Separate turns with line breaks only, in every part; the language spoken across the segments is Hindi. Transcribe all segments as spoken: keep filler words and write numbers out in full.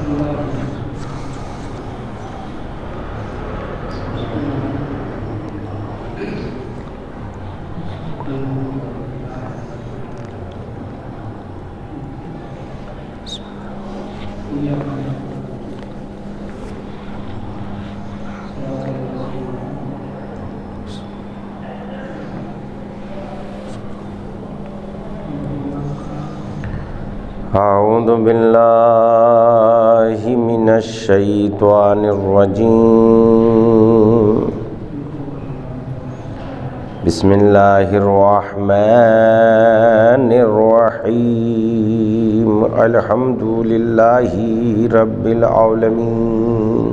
अऊज़ु बिल्लाहि मिनश शैतानिर रजीम। बिस्मिल्लाहिर रहमानिर रहीम। अल्हम्दुलिल्लाहि रब्बिल आलमीन।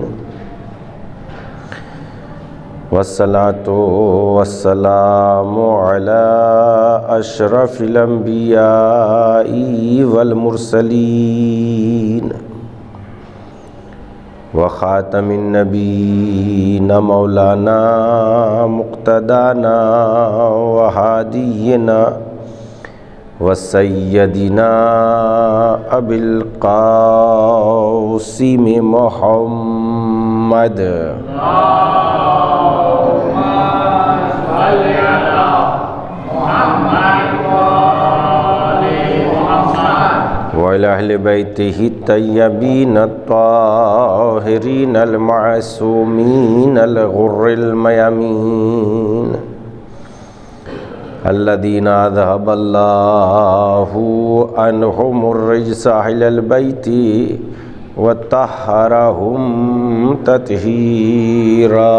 वस्सलातु वस्सलामु अला अशरफिल अंबियाई वल मुरसलीन व खातमिन नबीय्यीन मौलाना मुक़्तदाना व हादियना व सय्यदिना अबिल क़ासिम मुहम्मद वअला अहलि बैतिही तय्यबीन अत्ताहिरीन अल-मासूमीन अल-गुर्रिल मयामीन अल्लज़ीना अज़हबल्लाहु अन्हुमुर रिज्स अहलल बैति व तह्हरहुम तत्हीरा।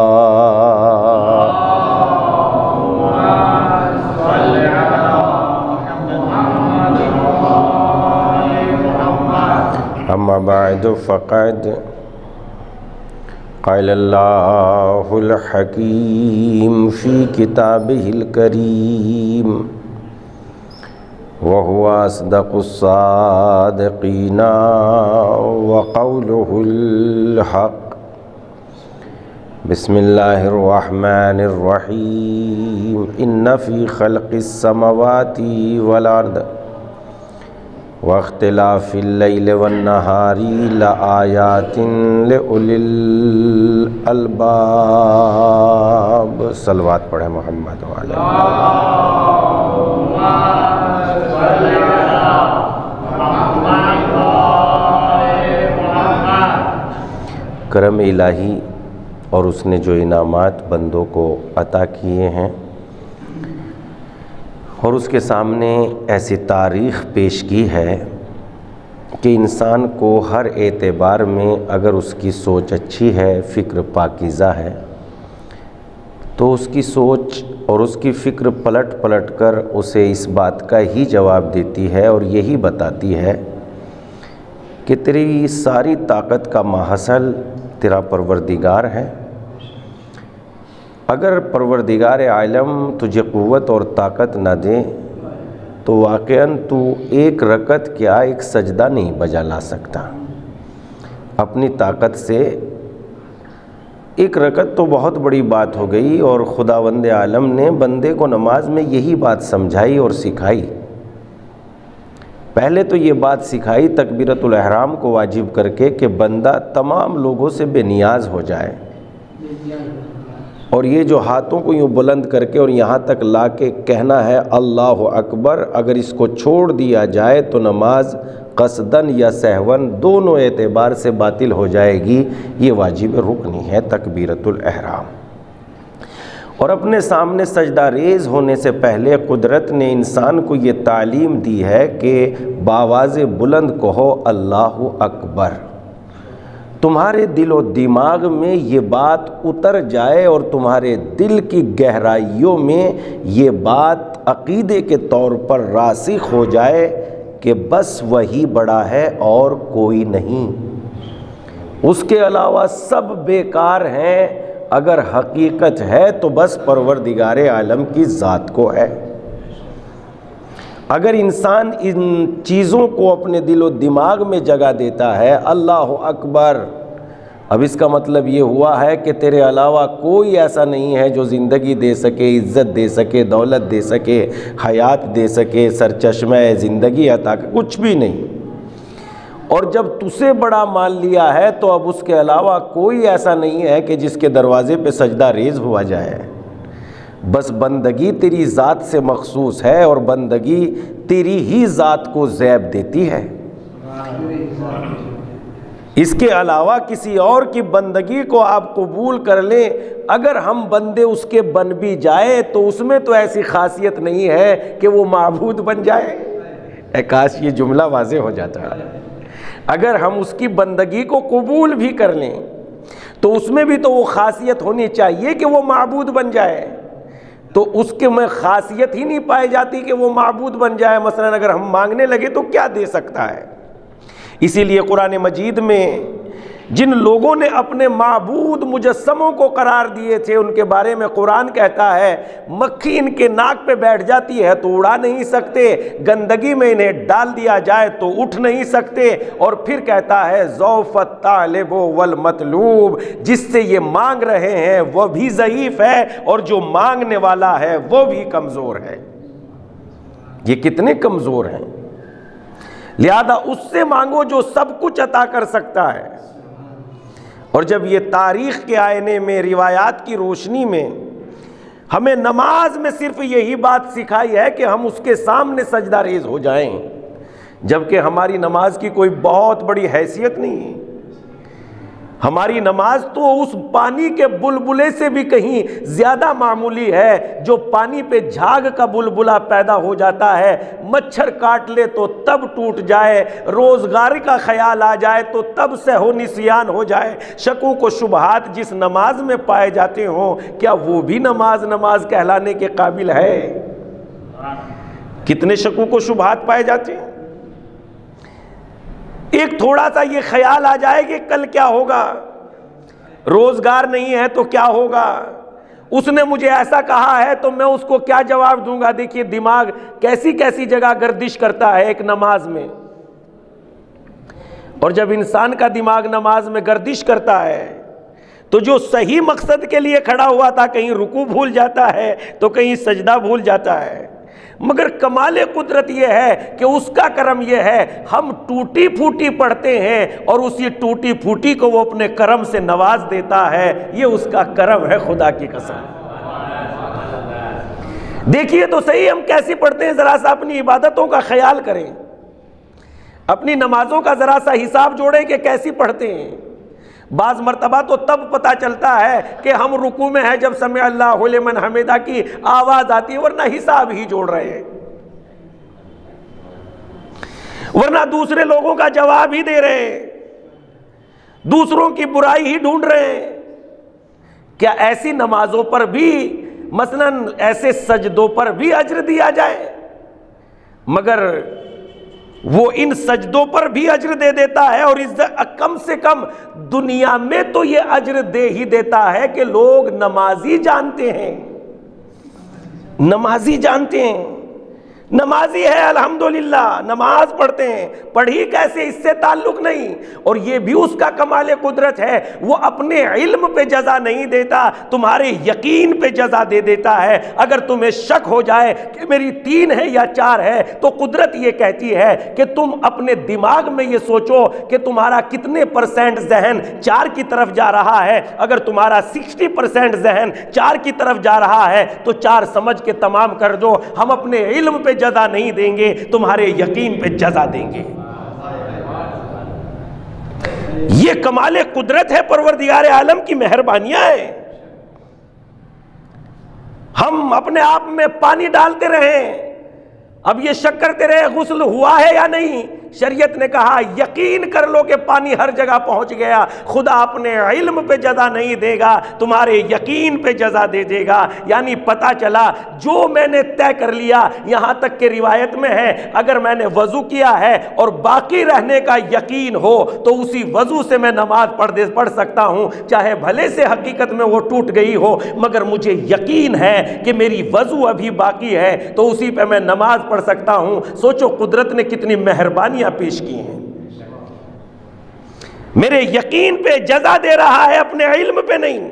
अम्मा बअदु फ़क़द क़ालल्लाहुल हकीम फ़ी किताबिहिल करीम व हुवा अस्दक़ुस्सादिक़ीन व क़ौलुहुल हक़। बिस्मिल्लाहिर रहमानिर रहीम। इन्न फ़ी ख़ल्क़िस समावाति वल अर्द वख्तिलाफ़िल लैलि वन्नहारी लआयातिन लिउलिल अलबाब। सलवात पढ़े मोहम्मद वाले। करम इलाही और उसने जो इनामात बंदों को अता किए हैं और उसके सामने ऐसी तारीख़ पेश की है कि इंसान को हर एतबार में अगर उसकी सोच अच्छी है, फ़िक्र पाकीज़ा है, तो उसकी सोच और उसकी फ़िक्र पलट पलट कर उसे इस बात का ही जवाब देती है और यही बताती है कि तेरी सारी ताकत का माहसल तेरा परवरदिगार है। अगर परवरदिगार आलम तुझे क़ुव्वत और ताकत न दे तो वाक़अन तू एक रकत क्या एक सजदा नहीं बजा ला सकता। अपनी ताकत से एक रकत तो बहुत बड़ी बात हो गई और खुदावंद आलम ने बंदे को नमाज में यही बात समझाई और सिखाई। पहले तो ये बात सिखाई तकबीरतुल एहराम को वाजिब करके कि बंदा तमाम लोगों से बेनियाज हो जाए और ये जो हाथों को यूँ बुलंद करके और यहाँ तक ला के कहना है अल्लाह अकबर, अगर इसको छोड़ दिया जाए तो नमाज कसदन या सहवन दोनों एतबार से बातिल हो जाएगी। ये वाजिब रुकनी है तकबीरतुल एहराम। और अपने सामने सजदा रेज़ होने से पहले कुदरत ने इंसान को ये तालीम दी है कि बावाज़े बुलंद कहो अल्लाहु अकबर। तुम्हारे दिल और दिमाग में ये बात उतर जाए और तुम्हारे दिल की गहराइयों में ये बात अक़ीदे के तौर पर रासिख़ हो जाए कि बस वही बड़ा है और कोई नहीं, उसके अलावा सब बेकार हैं। अगर हकीकत है तो बस परवरदिगारे आलम की ज़ात को है। अगर इंसान इन चीज़ों को अपने दिलो दिमाग में जगह देता है अल्लाह अकबर, अब इसका मतलब ये हुआ है कि तेरे अलावा कोई ऐसा नहीं है जो ज़िंदगी दे सके, इज़्ज़त दे सके, दौलत दे सके, हयात दे सके, सरचश्मे ज़िंदगी अता, कुछ भी नहीं। और जब तुझसे बड़ा मान लिया है तो अब उसके अलावा कोई ऐसा नहीं है कि जिसके दरवाजे पे सजदा रेज हुआ जाए। बस बंदगी तेरी ज़ात से मखसूस है और बंदगी तेरी ही ज़ात को ज़ैब देती है। इसके अलावा किसी और की बंदगी को आप कबूल कर लें, अगर हम बंदे उसके बन भी जाए तो उसमें तो ऐसी खासियत नहीं है कि वो माबूद बन जाए। काश ये जुमला वाज़े हो जाता है। अगर हम उसकी बंदगी को कबूल भी कर लें तो उसमें भी तो वो खासियत होनी चाहिए कि वो माबूद बन जाए। तो उसके में खासियत ही नहीं पाई जाती कि वो माबूद बन जाए। मसलन अगर हम मांगने लगे तो क्या दे सकता है। इसीलिए कुरान मजीद में जिन लोगों ने अपने माबूद मुजस्समों को करार दिए थे उनके बारे में कुरान कहता है मक्खी इनके नाक पे बैठ जाती है तो उड़ा नहीं सकते, गंदगी में इन्हें डाल दिया जाए तो उठ नहीं सकते। और फिर कहता है ज़ौफ़त तालिब वल मतलूब, जिससे ये मांग रहे हैं वह भी ज़ईफ़ है और जो मांगने वाला है वो भी कमज़ोर है। ये कितने कमज़ोर हैं। लिहाजा उससे मांगो जो सब कुछ अता कर सकता है। और जब ये तारीख़ के आईने में रिवायात की रोशनी में हमें नमाज में सिर्फ यही बात सिखाई है कि हम उसके सामने सजदा रेज़ हो जाएं, जबकि हमारी नमाज की कोई बहुत बड़ी हैसियत नहीं है। हमारी नमाज तो उस पानी के बुलबुले से भी कहीं ज़्यादा मामूली है जो पानी पे झाग का बुलबुला पैदा हो जाता है। मच्छर काट ले तो तब टूट जाए, रोज़गार का ख्याल आ जाए तो तब सहो निसियान हो जाए। शकूक को शुबहात जिस नमाज में पाए जाते हों, क्या वो भी नमाज नमाज कहलाने के काबिल है? कितने शकूक को शुबहात पाए जाते हैं। एक थोड़ा सा ये ख्याल आ जाए कि कल क्या होगा, रोजगार नहीं है तो क्या होगा, उसने मुझे ऐसा कहा है तो मैं उसको क्या जवाब दूंगा। देखिए दिमाग कैसी कैसी जगह गर्दिश करता है एक नमाज में। और जब इंसान का दिमाग नमाज में गर्दिश करता है तो जो सही मकसद के लिए खड़ा हुआ था कहीं रुकू भूल जाता है तो कहीं सजदा भूल जाता है। मगर कमाले कुदरत यह है कि उसका करम यह है हम टूटी फूटी पढ़ते हैं और उसी टूटी फूटी को वो अपने करम से नवाज देता है। ये उसका करम है, खुदा की कसम। देखिए तो सही हम कैसी पढ़ते हैं, जरा सा अपनी इबादतों का ख्याल करें, अपनी नमाजों का जरा सा हिसाब जोड़ें कि कैसी पढ़ते हैं। बाज़ मरतबा तो तब पता चलता है कि हम रुकू में हैं जब समी अल्लाहु लिमन हमिदा की आवाज आती है, वरना हिसाब ही जोड़ रहे हैं, वरना दूसरे लोगों का जवाब ही दे रहे हैं, दूसरों की बुराई ही ढूंढ रहे हैं। क्या ऐसी नमाजों पर भी, मसलन ऐसे सजदों पर भी अज्र दिया जाए? मगर वो इन सजदों पर भी अज्र दे देता है और इज्जत कम से कम दुनिया में तो ये अज्र दे ही देता है कि लोग नमाजी जानते हैं, नमाजी जानते हैं, नमाजी है अल्हम्दुलिल्लाह, नमाज पढ़ते हैं। पढ़ी कैसे इससे ताल्लुक नहीं। और ये भी उसका कमाल कुदरत है, वो अपने इल्म पे जजा नहीं देता, तुम्हारे यकीन पे जजा दे देता है। अगर तुम्हें शक हो जाए कि मेरी तीन है या चार है तो कुदरत ये कहती है कि तुम अपने दिमाग में ये सोचो कि तुम्हारा कितने परसेंट जहन चार की तरफ जा रहा है। अगर तुम्हारा सिक्सटी परसेंट जहन चार की तरफ जा रहा है तो चार समझ के तमाम कर दो। हम अपने इल्म पे जजा नहीं देंगे, तुम्हारे यकीन पे जजा देंगे। ये कमाले कुदरत है, परवरदिगार आलम की मेहरबानियां हैं। हम अपने आप में पानी डालते रहे, अब ये शक करते रहे गुस्ल हुआ है या नहीं। शरीयत ने कहा यकीन कर लो कि पानी हर जगह पहुंच गया। खुदा अपने इल्म पे जजा नहीं देगा, तुम्हारे यकीन पे जजा दे देगा। यानी पता चला जो मैंने तय कर लिया, यहां तक के रिवायत में है अगर मैंने वजू किया है और बाकी रहने का यकीन हो तो उसी वजू से मैं नमाज पढ़ दे पढ़ सकता हूं, चाहे भले से हकीकत में वो टूट गई हो, मगर मुझे यकीन है कि मेरी वजू अभी बाकी है तो उसी पे मैं नमाज पढ़ सकता हूं। सोचो कुदरत ने कितनी मेहरबानी पेश की हैं। मेरे यकीन पे जजा दे रहा है, अपने इल्म पे नहीं।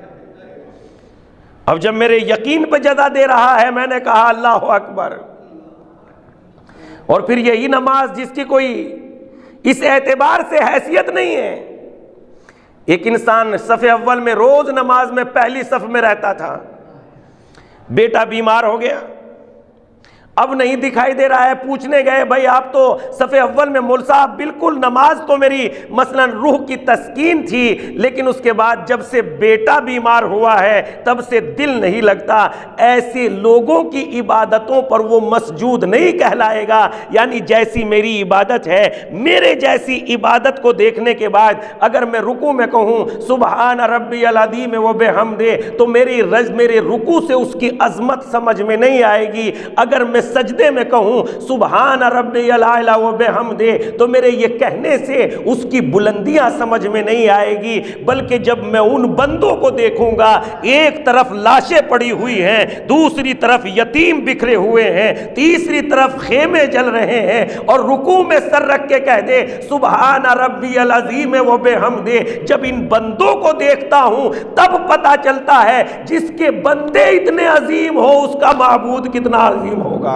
अब जब मेरे यकीन पे जजा दे रहा है, मैंने कहा अल्लाह अकबर। और फिर यही नमाज जिसकी कोई इस एतबार से हैसियत नहीं है। एक इंसान सफ़े अव्वल में रोज नमाज में पहली सफ में रहता था, बेटा बीमार हो गया, अब नहीं दिखाई दे रहा है। पूछने गए, भाई आप तो सफ़े अव्वल में मौलवी साहब बिल्कुल, नमाज तो मेरी मसलन रूह की तस्कीन थी, लेकिन उसके बाद जब से बेटा बीमार हुआ है तब से दिल नहीं लगता। ऐसे लोगों की इबादतों पर वो मसजूद नहीं कहलाएगा। यानी जैसी मेरी इबादत है, मेरे जैसी इबादत को देखने के बाद अगर मैं रुकू में कहूँ सुबहान रब्बियल अज़ीम व बिहम्दे, तो मेरी रज मेरे रुकू से उसकी अजमत समझ में नहीं आएगी। अगर मैं सजदे में कहूं सुबहान रब्बियल आला व बिहम्दे, तो मेरे ये कहने से उसकी बुलंदियां समझ में नहीं आएगी। बल्कि जब मैं उन बंदों को देखूंगा, एक तरफ लाशें पड़ी हुई हैं, दूसरी तरफ यतीम बिखरे हुए हैं, तीसरी तरफ खेमे जल रहे हैं, और रुकू में सर रख के कह दे सुबहान रब्बियल अज़ीम व बिहम्दे, जब इन बंदों को देखता हूं तब पता चलता है जिसके बंदे इतने अजीम हो उसका माबूद कितना अजीम होगा।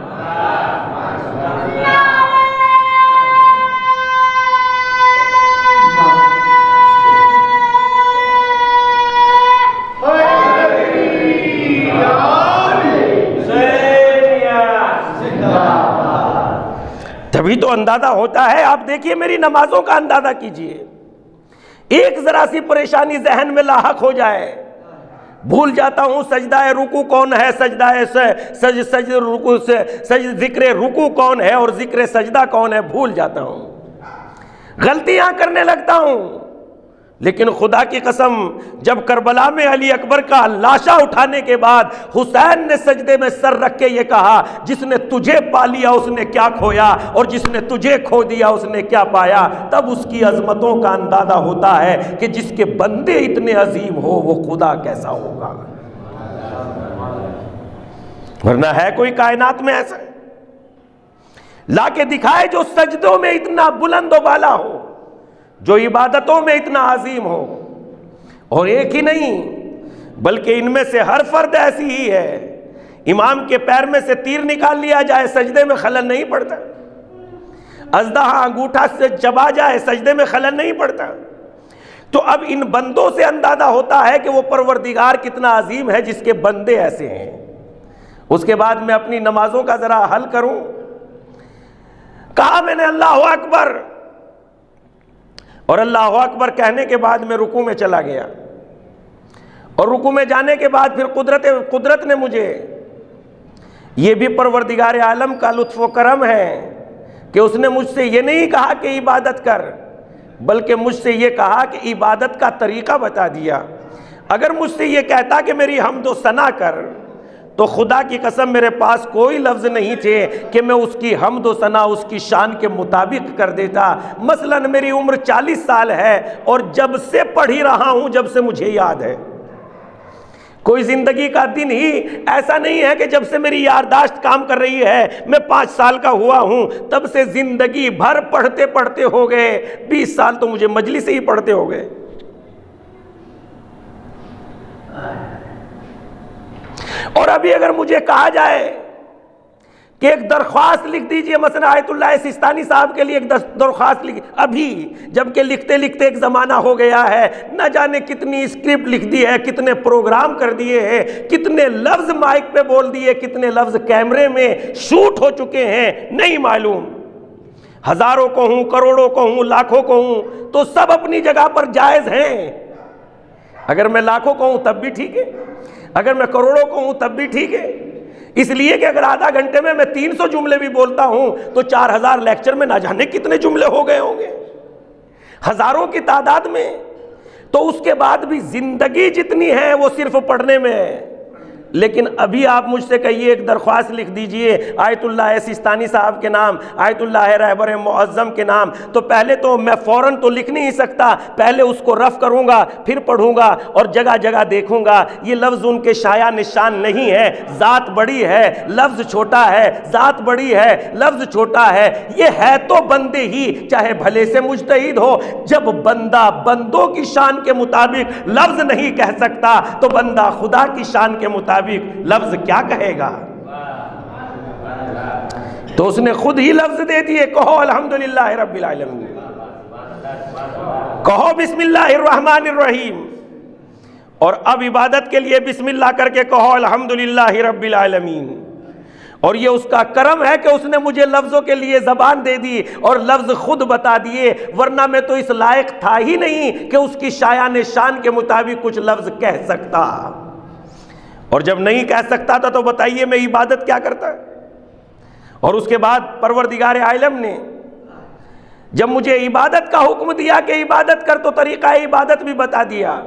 तभी तो अंदाजा होता है। आप देखिए मेरी नमाजों का अंदाजा कीजिए, एक जरा सी परेशानी जहन में लाहक हो जाए, भूल जाता हूं सजदा रुकू कौन है, सजदा सज सज रुकू से सज जिक्र रुकू कौन है और जिक्र सजदा कौन है, भूल जाता हूं, गलतियां करने लगता हूं। लेकिन खुदा की कसम, जब करबला में अली अकबर का लाशा उठाने के बाद हुसैन ने सजदे में सर रख के ये कहा, जिसने तुझे पा लिया उसने क्या खोया और जिसने तुझे खो दिया उसने क्या पाया, तब उसकी अजमतों का अंदाजा होता है कि जिसके बंदे इतने अजीम हो वो खुदा कैसा होगा। वरना है कोई कायनात में ऐसा लाके दिखाए जो सजदों में इतना बुलंद व बाला हो, जो इबादतों में इतना अजीम हो। और एक ही नहीं बल्कि इनमें से हर फर्द ऐसी ही है। इमाम के पैर में से तीर निकाल लिया जाए, सजदे में खलल नहीं पड़ता। अजदहा अंगूठा से चबा जाए, सजदे में खलल नहीं पड़ता। तो अब इन बंदों से अंदाजा होता है कि वो परवरदिगार कितना अजीम है जिसके बंदे ऐसे हैं। उसके बाद मैं अपनी नमाजों का जरा हल करूं। कहा मैंने अल्लाह अकबर, और अल्लाह अकबर कहने के बाद मैं रुकू में चला गया, और रुकू में जाने के बाद फिर कुदरत कुदरत ने मुझे, ये भी परवरदिगार आलम का लुत्फ व करम है कि उसने मुझसे ये नहीं कहा कि इबादत कर, बल्कि मुझसे ये कहा कि इबादत का तरीका बता दिया। अगर मुझसे ये कहता कि मेरी हमदो सना कर, तो खुदा की कसम मेरे पास कोई लफ्ज़ नहीं थे कि मैं उसकी हमदो सना उसकी शान के मुताबिक कर देता। मसलन मेरी उम्र चालीस साल है और जब से पढ़ ही रहा हूँ, जब से मुझे याद है, कोई ज़िंदगी का दिन ही ऐसा नहीं है कि जब से मेरी याददाश्त काम कर रही है, मैं पाँच साल का हुआ हूँ तब से ज़िंदगी भर पढ़ते पढ़ते हो गए। बीस साल तो मुझे मजलिस से ही पढ़ते हो गए। और अभी अगर मुझे कहा जाए कि एक दरख्वास्त लिख दीजिए, मसलन आयतुल्लाह सिस्तानी साहब के लिए एक दरख्वास्त लिख, अभी जबकि लिखते लिखते एक ज़माना हो गया है, न जाने कितनी स्क्रिप्ट लिख दी है, कितने प्रोग्राम कर दिए हैं, कितने लफ्ज़ माइक पे बोल दिए, कितने लफ्ज़ कैमरे में शूट हो चुके हैं, नहीं मालूम। हज़ारों को हूँ, करोड़ों को हूँ, लाखों को हूँ, तो सब अपनी जगह पर जायज़ हैं। अगर मैं लाखों को हूँ तब भी ठीक है, अगर मैं करोड़ों को हूँ तब भी ठीक है। इसलिए कि अगर आधा घंटे में मैं तीन सौ जुमले भी बोलता हूं तो चार हजार लेक्चर में ना जाने कितने जुमले हो गए होंगे, हजारों की तादाद में। तो उसके बाद भी जिंदगी जितनी है वो सिर्फ पढ़ने में है। लेकिन अभी आप मुझसे कहिए एक दरख्वास्त लिख दीजिए आयतुल्लाह सिस्तानी साहब के नाम, आयतुल्लाह रहबर मुअज़्ज़म के नाम, तो पहले तो मैं फ़ौरन तो लिख नहीं सकता, पहले उसको रफ़ करूँगा, फिर पढ़ूँगा और जगह जगह देखूँगा। ये लफ्ज़ उनके शाया निशान नहीं है, ज़ात बड़ी है, लफ्ज़ छोटा है, ज़ात बड़ी है, लफ्ज़ छोटा है। ये है तो बंदे ही, चाहे भले से मुज्तहिद हो। जब बंदा बंदों की शान के मुताबिक लफ्ज़ नहीं कह सकता तो बंदा खुदा की शान के मुताबिक लफ्ज क्या कहेगा। तो उसने खुद ही लफ्ज दे दिए, कहो अल्हम्दुलिल्लाह रब्बिल आलमीन, कहो बिस्मिल्लाहिर रहमानिर रहीम, और अब इबादत के लिए बिस्मिल्लाह करके कहो अल्हम्दुलिल्लाह रब्बिल आलमीन। और ये उसका करम है कि उसने मुझे लफ्ज़ों के लिए ज़बान दे दी और लफ्ज़ खुद बता दिए, वरना मैं तो इस लायक था ही नहीं कि उसकी शायान शान के मुताबिक कुछ लफ्ज़ कह सकता। और जब नहीं कह सकता था तो बताइए मैं इबादत क्या करता। और उसके बाद परवरदिगार आलम ने जब मुझे इबादत का हुक्म दिया कि इबादत कर, तो तरीक़ा इबादत भी बता दिया।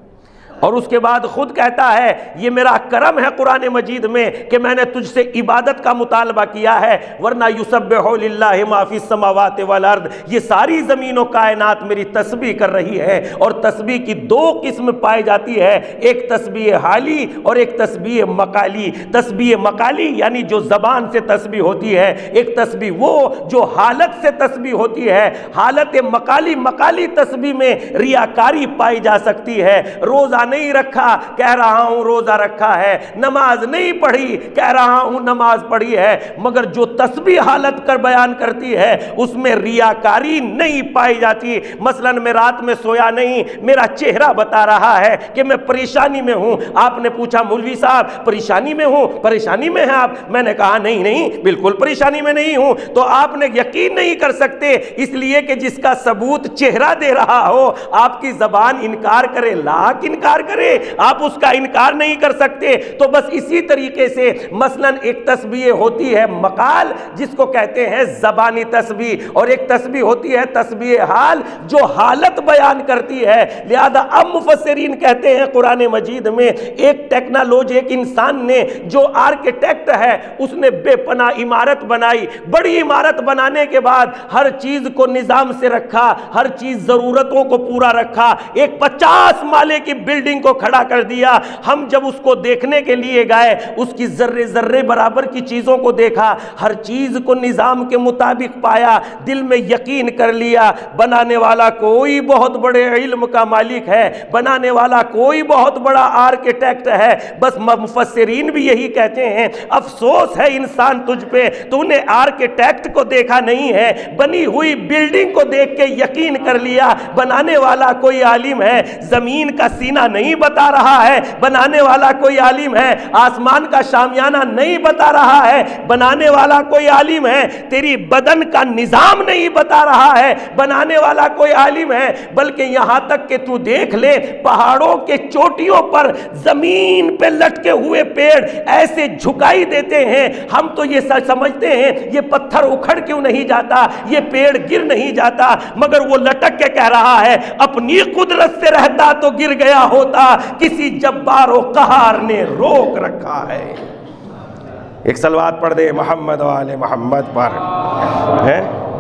और उसके बाद खुद कहता है ये मेरा करम है कुरान मजीद में कि मैंने तुझसे इबादत का मुतालबा किया है, वरना युसब्बिहु लिल्लाहि मा फिस समावाति वल अर्द, ये सारी ज़मीन और कायनात मेरी तस्बीह कर रही है। और तस्बीह की दो किस्म पाई जाती है, एक तस्बीह हाली और एक तस्बीह मकाली। तस्बीह मकाली यानी जो ज़बान से तस्बीह होती है, एक तस्बीह वो जो हालत से तस्बीह होती है। हालत मकाली मकाली तस्बीह में रियाकारी पाई जा सकती है। रोज़ा नहीं रखा, कह रहा हूं रोजा रखा है, नमाज नहीं पढ़ी, कह रहा हूं नमाज पढ़ी है, मगर जो तस्बीह हालत कर बयान करती है उसमें रियाकारी नहीं पाई जाती। मसलन मैं रात में सोया नहीं, मेरा चेहरा बता रहा है कि मैं परेशानी में हूं। आपने पूछा मौलवी साहब परेशानी में हूं, परेशानी में है आप? मैंने कहा नहीं नहीं बिल्कुल परेशानी में नहीं हूं। तो आपने यकीन नहीं कर सकते, इसलिए कि जिसका सबूत चेहरा दे रहा हो, आपकी जबान इनकार करे लाख इनकार करे, आप उसका इनकार नहीं कर सकते। तो बस इसी तरीके से मसलन एक तस्बीह होती है मकाल जिसको कहते हैं ज़बानी तस्बीह, और एक तस्बीह होती है तस्बीह हाल जो हालत बयान करती है। लिहाजा अब मुफस्सिरीन कहते हैं कुरान मजीद में एक टेक्नोलॉजी, एक इंसान ने जो आर्किटेक्ट है उसने बेपना इमारत बनाई। बड़ी इमारत बनाने के बाद हर चीज को निजाम से रखा, हर चीज जरूरतों को पूरा रखा, एक पचास माले की बिल्डिंग को खड़ा कर दिया। हम जब उसको देखने के लिए गए, उसकी जर्रे जर्रे बराबर की चीजों को देखा, हर चीज को निजाम के मुताबिक पाया, दिल में यकीन कर लिया बनाने वाला कोई बहुत बड़े इल्म का मालिक है, बनाने वाला कोई बहुत बड़ा आर्किटेक्ट है। बस मुफस्सिरीन भी यही कहते हैं, अफसोस है इंसान तुझ पे, तूने आर्किटेक्ट को देखा नहीं है, बनी हुई बिल्डिंग को देख के यकीन कर लिया बनाने वाला कोई आलिम है। जमीन का सीना नहीं बता रहा है, बनाने वाला कोई आलिम है। आसमान का शामियाना नहीं बता रहा है, बनाने वाला कोई आलिम है। तेरी बदन का निजाम नहीं बता रहा है, बनाने वाला कोई आलिम है। बल्कि यहां तक कि तू देख ले, पहाड़ों के चोटियों पर जमीन पे लटके हुए पेड़ ऐसे झुकाई देते हैं, हम तो ये समझते हैं ये पत्थर उखड़ क्यों नहीं जाता, ये पेड़ गिर नहीं जाता, मगर वो लटक के कह रहा है अपनी कुदरत से रहता तो गिर गया होता, किसी जब्बारो कहार ने रोक रखा है। एक सलवात पढ़ दे मोहम्मद वाले मोहम्मद पर है।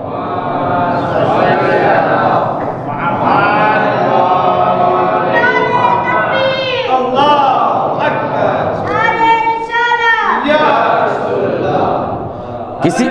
किसी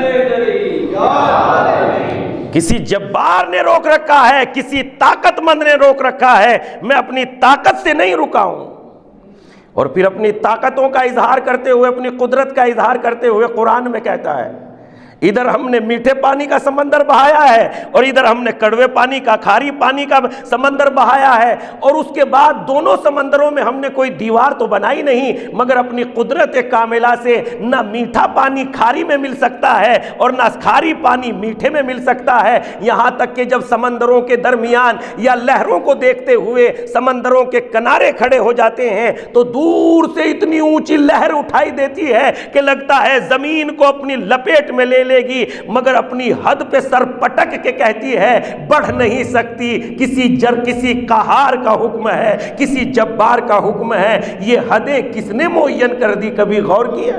किसी जब्बार ने रोक रखा है, किसी ताकतमंद ने रोक रखा है। मैं अपनी ताकत से नहीं रुका हूं। और फिर अपनी ताकतों का इजहार करते हुए, अपनी कुदरत का इजहार करते हुए कुरान में कहता है, इधर हमने मीठे पानी का समंदर बहाया है और इधर हमने कड़वे पानी का, खारी पानी का समंदर बहाया है। और उसके बाद दोनों समंदरों में हमने कोई दीवार तो बनाई नहीं, मगर अपनी कुदरत कामिला से ना मीठा पानी खारी में मिल सकता है और ना खारी पानी मीठे में मिल सकता है। यहाँ तक कि जब समंदरों के दरमियान या लहरों को देखते हुए समंदरों के किनारे खड़े हो जाते हैं तो दूर से इतनी ऊंची लहर उठाई देती है कि लगता है जमीन को अपनी लपेट में ले लेगी, मगर अपनी हद पे सर पटक के कहती है बढ़ नहीं सकती। किसी जर किसी कहार का हुक्म है, किसी जब्बार का हुक्म है। ये हदें किसने मुअय्यन कर दी, कभी गौर किया?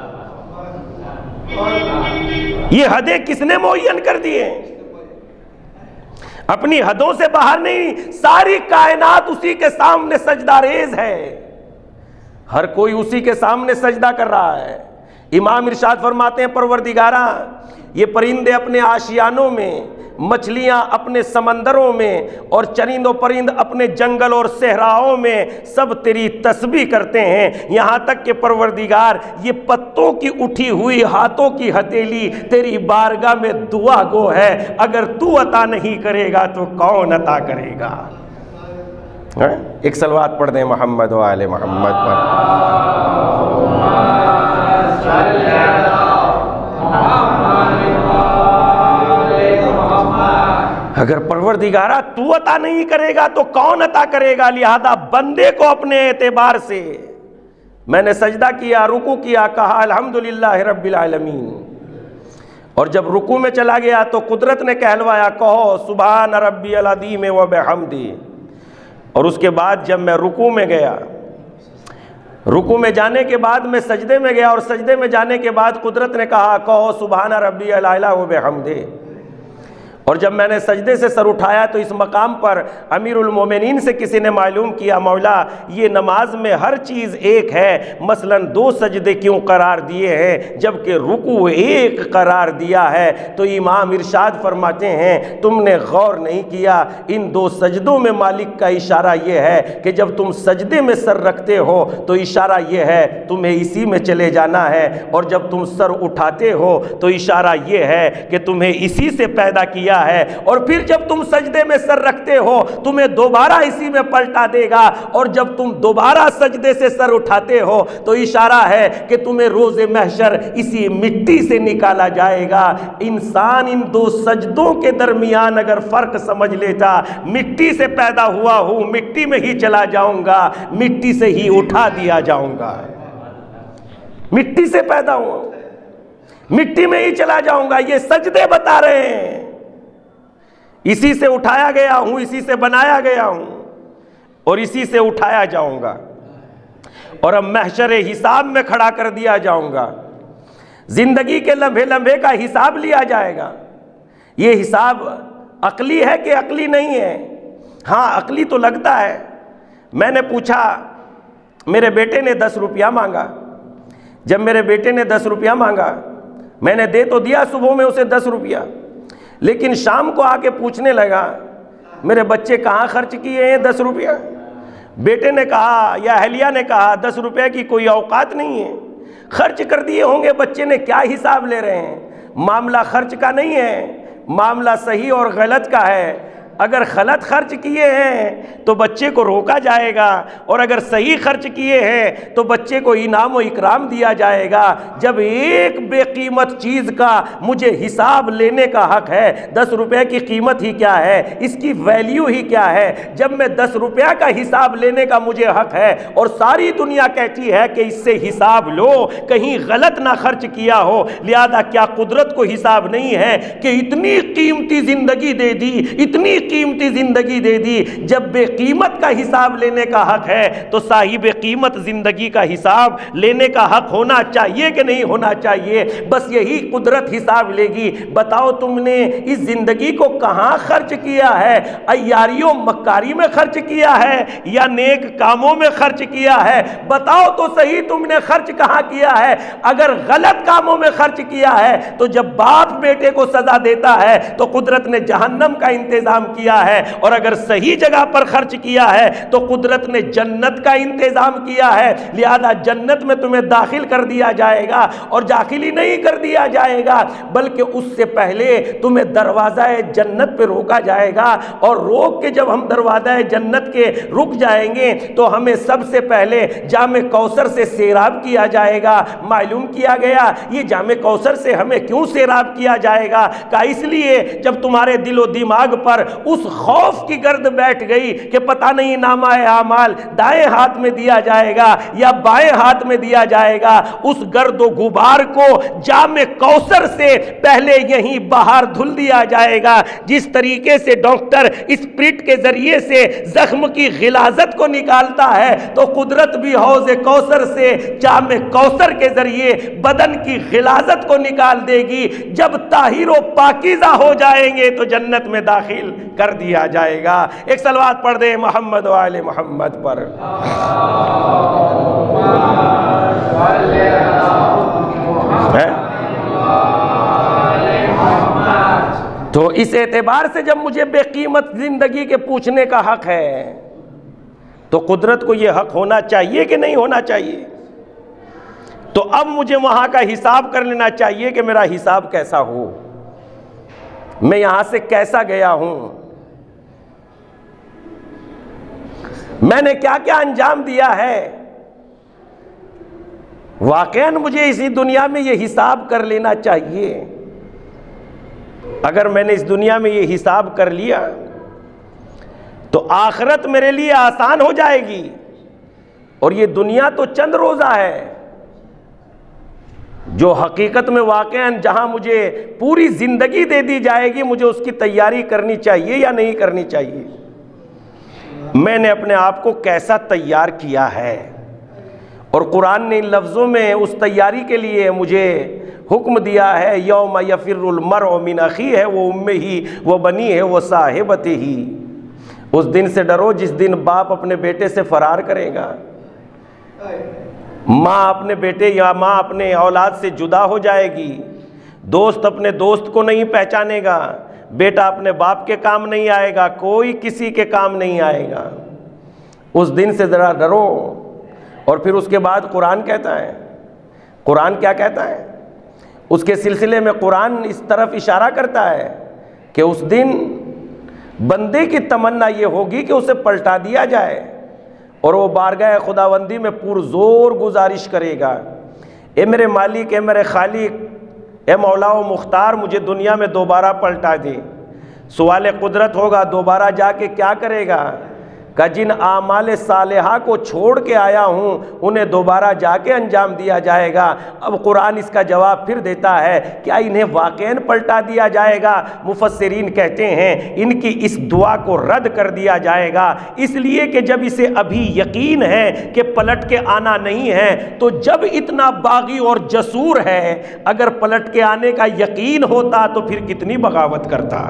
ये हदें किसने मुअय्यन कर दी है? अपनी हदों से बाहर नहीं, सारी कायनात उसी के सामने सजदा रेज है। हर कोई उसी के सामने सजदा कर रहा है। इमाम इरशाद फरमाते हैं, परवरदिगारा ये परिंदे अपने आशियानों में, मछलियां अपने समंदरों में और चरिंदो परिंद अपने जंगल और सहराओं में सब तेरी तस्बीह करते हैं। यहाँ तक कि परवरदिगार ये पत्तों की उठी हुई हाथों की हथेली तेरी बारगाह में दुआ गो है। अगर तू अता नहीं करेगा तो कौन अता करेगा? है? एक सलवात पढ़ दें मोहम्मद व आले मोहम्मद पर। अगर परवरदिगारा तू अता नहीं करेगा तो कौन अता करेगा? लिहाजा बंदे को अपने एतबार से, मैंने सजदा किया, रुकू किया, कहा अल्हम्दुलिल्लाह रब्बिल आलमीन, और जब रुकू में चला गया तो कुदरत ने कहलवाया, कहो सुभान रब्बियल अज़ीम व बिहम्दी। और उसके बाद जब मैं रुकू में गया, रुकू में जाने के बाद मैं सजदे में गया, और सजदे में जाने के बाद कुदरत ने कहा, कहो सुभान रब्बियल आला व बिहम्दी। और जब मैंने सजदे से सर उठाया तो इस मकाम पर अमीरुल मोमिनीन से किसी ने मालूम किया, मौला ये नमाज में हर चीज़ एक है, मसलन दो सजदे क्यों करार दिए हैं जबकि रुकू एक करार दिया है? तो इमाम इरशाद फरमाते हैं, तुमने गौर नहीं किया, इन दो सजदों में मालिक का इशारा ये है कि जब तुम सजदे में सर रखते हो तो इशारा ये है तुम्हें इसी में चले जाना है, और जब तुम सर उठाते हो तो इशारा ये है कि तुम्हें इसी से पैदा किया है, और फिर जब तुम सजदे में सर रखते हो तुम्हें दोबारा इसी में पलटा देगा, और जब तुम दोबारा सजदे से सर उठाते हो तो इशारा है कि तुम्हें रोज़े महशर इसी मिट्टी से निकाला जाएगा। इंसान इन दो सजदों के दरमियान अगर फर्क समझ लेता, मिट्टी से पैदा हुआ हूं, मिट्टी में ही चला जाऊंगा, मिट्टी से ही उठा दिया जाऊंगा, मिट्टी से पैदा हुआ, मिट्टी में ही चला जाऊंगा, ये सजदे बता रहे हैं। इसी से उठाया गया हूं, इसी से बनाया गया हूं, और इसी से उठाया जाऊंगा, और अब महशर हिसाब में खड़ा कर दिया जाऊंगा। जिंदगी के लम्हे लम्हे का हिसाब लिया जाएगा। ये हिसाब अकली है कि अकली नहीं है? हाँ, अकली तो लगता है। मैंने पूछा, मेरे बेटे ने दस रुपया मांगा। जब मेरे बेटे ने दस रुपया मांगा, मैंने दे तो दिया सुबह में उसे दस रुपया, लेकिन शाम को आके पूछने लगा, मेरे बच्चे कहाँ खर्च किए हैं दस रुपया? बेटे ने कहा या अहलिया ने कहा, दस रुपये की कोई औकात नहीं है, खर्च कर दिए होंगे बच्चे ने, क्या हिसाब ले रहे हैं? मामला खर्च का नहीं है, मामला सही और गलत का है। अगर गलत खर्च किए हैं तो बच्चे को रोका जाएगा, और अगर सही खर्च किए हैं तो बच्चे को इनाम व इकराम दिया जाएगा। जब एक बेकीमत चीज़ का मुझे हिसाब लेने का हक है, दस रुपये की कीमत ही क्या है, इसकी वैल्यू ही क्या है, जब मैं दस रुपया का हिसाब लेने का मुझे हक है, और सारी दुनिया कहती है कि इससे हिसाब लो, कहीं गलत ना खर्च किया हो, लिहाजा क्या कुदरत को हिसाब नहीं है कि इतनी कीमती ज़िंदगी दे दी, इतनी कीमती जिंदगी दे दी? जब बेकीमत का हिसाब लेने का हक है तो साहिब कीमत जिंदगी का हिसाब लेने का हक होना चाहिए कि नहीं होना चाहिए? बस यही कुदरत हिसाब लेगी। बताओ तुमने इस जिंदगी को कहां खर्च किया है? अय्यारियों मक्कारी में खर्च किया है या नेक कामों में खर्च किया है? बताओ तो सही, तुमने खर्च कहां किया है? अगर गलत कामों में खर्च किया है तो जब बाप बेटे को सजा देता है तो कुदरत ने जहन्नम का इंतजाम किया है, और अगर सही जगह पर खर्च किया है तो कुदरत ने जन्नत का इंतजाम किया है। लिहाजा जन्नत में तुम्हें दाखिल कर दिया जाएगा, और दाखिल ही नहीं कर दिया जाएगा बल्कि उससे पहले तुम्हें दरवाज़ा जन्नत पे रोका जाएगा, और रोक के जब हम दरवाज़ा जन्नत के रुक जाएंगे तो हमें सबसे पहले जामे कौसर से सैराब किया जाएगा। मालूम किया गया ये जामे कौसर से हमें क्यों सैराब किया जाएगा? का इसलिए जब तुम्हारे दिलो दिमाग पर उस खौफ की गर्द बैठ गई कि पता नहीं नामा आमाल दाएं हाथ में दिया जाएगा या बाएं हाथ में दिया जाएगा, उस गर्दो गुबार को जामे कौसर से पहले यहीं बाहर धुल दिया जाएगा। जिस तरीके से डॉक्टर स्प्रिट के जरिए से जख्म की गिलाजत को निकालता है तो कुदरत भी हौज़े कौसर से जामे कौसर के जरिए बदन की गिलाजत को निकाल देगी। जब ताहिरो पाकीज़ा हो जाएंगे तो जन्नत में दाखिल कर दिया जाएगा। एक सलवात पढ़ दे मोहम्मद व आले मोहम्मद पर। है। तो इस एतबार से जब मुझे बेकीमत जिंदगी के पूछने का हक है, तो कुदरत को यह हक होना चाहिए कि नहीं होना चाहिए? तो अब मुझे वहां का हिसाब कर लेना चाहिए कि मेरा हिसाब कैसा हो, मैं यहां से कैसा गया हूं, मैंने क्या क्या अंजाम दिया है। वाकईन मुझे इसी दुनिया में यह हिसाब कर लेना चाहिए। अगर मैंने इस दुनिया में यह हिसाब कर लिया तो आखिरत मेरे लिए आसान हो जाएगी। और ये दुनिया तो चंद रोजा है, जो हकीकत में वाकईन जहां मुझे पूरी जिंदगी दे दी जाएगी, मुझे उसकी तैयारी करनी चाहिए या नहीं करनी चाहिए? मैंने अपने आप को कैसा तैयार किया है? और कुरान ने इन लफ्ज़ों में उस तैयारी के लिए मुझे हुक्म दिया है, यौम यफिरुल मरउ मिन अखी है वो उम्मे ही वो बनी है वो साहिबते ही। उस दिन से डरो जिस दिन बाप अपने बेटे से फरार करेगा, माँ अपने बेटे या माँ अपने औलाद से जुदा हो जाएगी, दोस्त अपने दोस्त को नहीं पहचानेगा, बेटा अपने बाप के काम नहीं आएगा, कोई किसी के काम नहीं आएगा। उस दिन से ज़रा डरो। और फिर उसके बाद कुरान कहता है, कुरान क्या कहता है? उसके सिलसिले में कुरान इस तरफ इशारा करता है कि उस दिन बंदे की तमन्ना ये होगी कि उसे पलटा दिया जाए और वो बारगाह खुदावंदी में पुरजोर गुजारिश करेगा, ए मेरे मालिक, ए मेरे खालिक, ए मौला व मुख्तार, मुझे दुनिया में दोबारा पलटा दे। सवाल कुदरत होगा, दोबारा जाके क्या करेगा? का जिन आमाल सालेहा को छोड़ के आया हूँ उन्हें दोबारा जाके अंजाम दिया जाएगा। अब कुरान इसका जवाब फिर देता है, क्या इन्हें वाकईन पलटा दिया जाएगा? मुफस्सिरीन कहते हैं इनकी इस दुआ को रद्द कर दिया जाएगा, इसलिए कि जब इसे अभी यकीन है कि पलट के आना नहीं है, तो जब इतना बागी और जसूर है, अगर पलट के आने का यकीन होता तो फिर कितनी बगावत करता,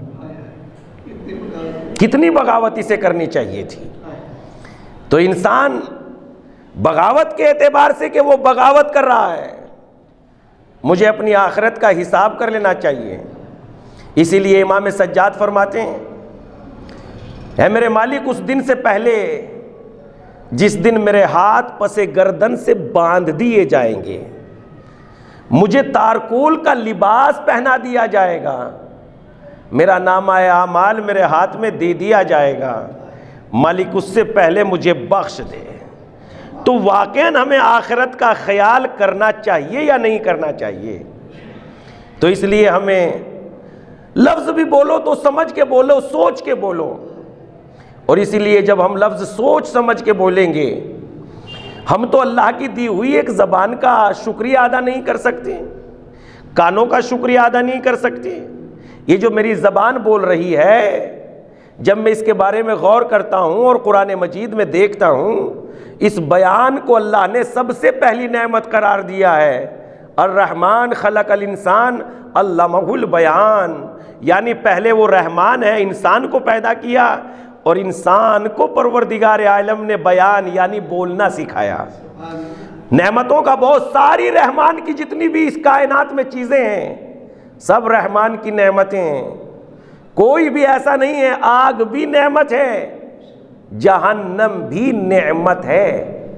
कितनी बगावत इसे करनी चाहिए थी। तो इंसान बगावत के एतबार से कि वो बगावत कर रहा है, मुझे अपनी आखिरत का हिसाब कर लेना चाहिए। इसीलिए इमाम सज्जाद फरमाते हैं, है मेरे मालिक, उस दिन से पहले जिस दिन मेरे हाथ पसे गर्दन से बांध दिए जाएंगे, मुझे तारकोल का लिबास पहना दिया जाएगा, मेरा नामा आमाल मेरे हाथ में दे दिया जाएगा, मालिक उससे पहले मुझे बख्श दे। तो वाकईन हमें आखिरत का ख्याल करना चाहिए या नहीं करना चाहिए? तो इसलिए हमें लफ्ज़ भी बोलो तो समझ के बोलो, सोच के बोलो। और इसीलिए जब हम लफ्ज़ सोच समझ के बोलेंगे, हम तो अल्लाह की दी हुई एक ज़बान का शुक्रिया अदा नहीं कर सकते, कानों का शुक्रिया अदा नहीं कर सकते। ये जो मेरी ज़बान बोल रही है, जब मैं इसके बारे में गौर करता हूँ और कुरान मजीद में देखता हूँ, इस बयान को अल्लाह ने सबसे पहली नेमत करार दिया है। अर्रहमान खलकल इंसान अल्लमहुल बयान, यानी पहले वो रहमान है, इंसान को पैदा किया और इंसान को परवरदिगार आलम ने बयान यानी बोलना सिखाया। नेमतों का बहुत सारी, रहमान की जितनी भी इस कायनात में चीज़ें हैं सब रहमान की नेमतें हैं, कोई भी ऐसा नहीं है। आग भी नेमत है, जहन्नम भी नेमत है,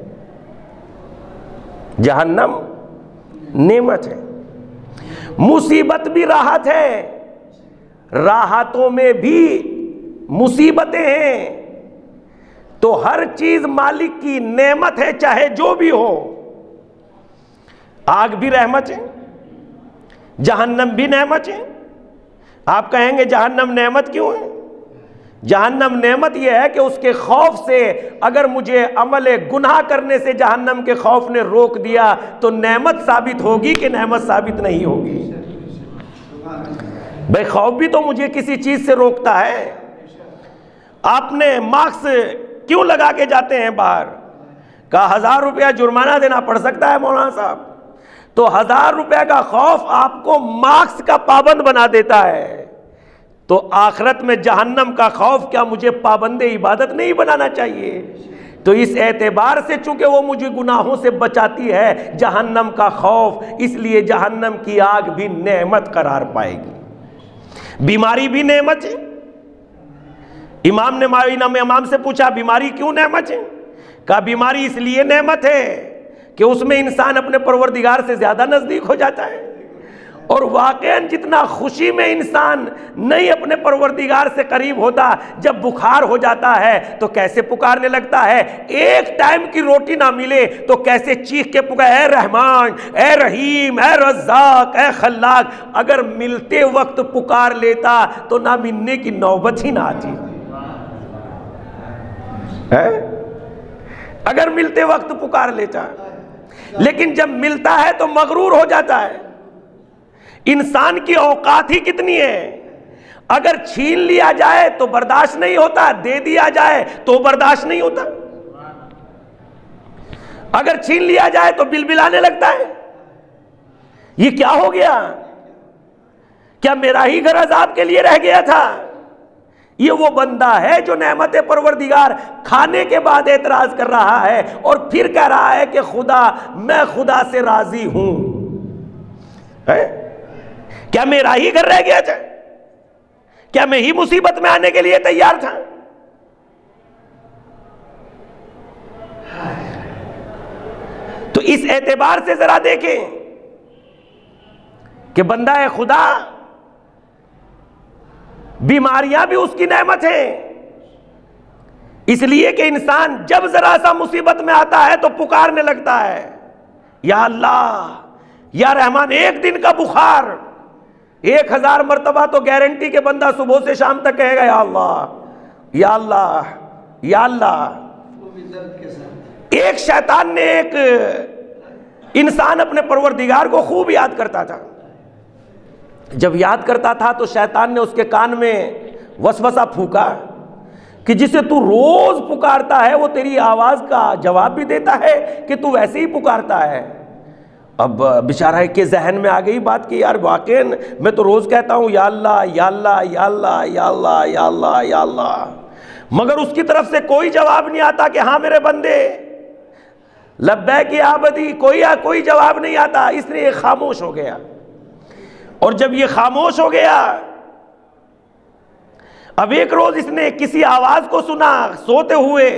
जहन्नम नेमत है। मुसीबत भी राहत है, राहतों में भी मुसीबतें हैं। तो हर चीज मालिक की नेमत है, चाहे जो भी हो। आग भी रहमत है, जहन्नम भी नेमत है। आप कहेंगे जहन्नम नेमत क्यों है? जहन्नम नेमत यह है कि उसके खौफ से, अगर मुझे अमल गुनाह करने से जहन्नम के खौफ ने रोक दिया तो नेमत साबित होगी कि नेमत साबित नहीं होगी? भाई खौफ भी तो मुझे किसी चीज से रोकता है। आपने मास्क क्यों लगा के जाते हैं बाहर? का हजार रुपया जुर्माना देना पड़ सकता है मौलाना साहब। तो हजार रुपया का खौफ आपको मार्क्स का पाबंद बना देता है, तो आखिरत में जहन्नम का खौफ क्या मुझे पाबंद इबादत नहीं बनाना चाहिए? तो इस एतबार से चूंकि वो मुझे गुनाहों से बचाती है, जहन्नम का खौफ, इसलिए जहन्नम की आग भी नेमत करार पाएगी। बीमारी भी नेमत है। इमाम ने इमाम इमाम से पूछा बीमारी क्यों नेमत है? कहा बीमारी इसलिए नेमत है कि उसमें इंसान अपने परवरदिगार से ज्यादा नजदीक हो जाता है। और वाकईन जितना खुशी में इंसान नहीं अपने परवरदिगार से करीब होता, जब बुखार हो जाता है तो कैसे पुकारने लगता है। एक टाइम की रोटी ना मिले तो कैसे चीख के पुकार, ए रहमान, ए रहीम, ए रज़्ज़ाक, ए खल्लाक। अगर मिलते वक्त पुकार लेता तो ना मिलने की नौबत ही ना आती है। अगर मिलते वक्त पुकार लेता, लेकिन जब मिलता है तो मगरूर हो जाता है। इंसान की औकात ही कितनी है। अगर छीन लिया जाए तो बर्दाश्त नहीं होता, दे दिया जाए तो बर्दाश्त नहीं होता। अगर छीन लिया जाए तो बिलबिलाने लगता है। ये क्या हो गया? क्या मेरा ही घर अज़ाब के लिए रह गया था? ये वो बंदा है जो नेमत परवरदिगार खाने के बाद एतराज कर रहा है और फिर कह रहा है कि खुदा, मैं खुदा से राजी हूं। है? क्या मेरा ही घर रह गया था? क्या मैं ही मुसीबत में आने के लिए तैयार था? तो इस एतबार से जरा देखें कि बंदा है खुदा, बीमारियां भी उसकी नेमत है। इसलिए कि इंसान जब जरा सा मुसीबत में आता है तो पुकारने लगता है, या अल्लाह, या रहमान। एक दिन का बुखार एक हजार मर्तबा तो गारंटी के बंदा सुबह से शाम तक कहेगा, या अल्लाह, या अल्लाह, या अल्लाह। एक शैतान ने एक इंसान अपने परवरदिगार को खूब याद करता था। जब याद करता था तो शैतान ने उसके कान में वसवसा फूका कि जिसे तू रोज पुकारता है वो तेरी आवाज का जवाब भी देता है कि तू वैसे ही पुकारता है। अब बेचारा के जहन में आ गई बात कि यार वाकई मैं तो रोज कहता हूं या अल्लाह, या अल्लाह, या अल्लाह, या अल्लाह, या अल्लाह, या अल्लाह, मगर उसकी तरफ से कोई जवाब नहीं आता कि हाँ मेरे बंदे, लब्बैक या अबदी, कोई कोई जवाब नहीं आता। इसलिए ये खामोश हो गया। और जब ये खामोश हो गया, अब एक रोज इसने किसी आवाज को सुना सोते हुए।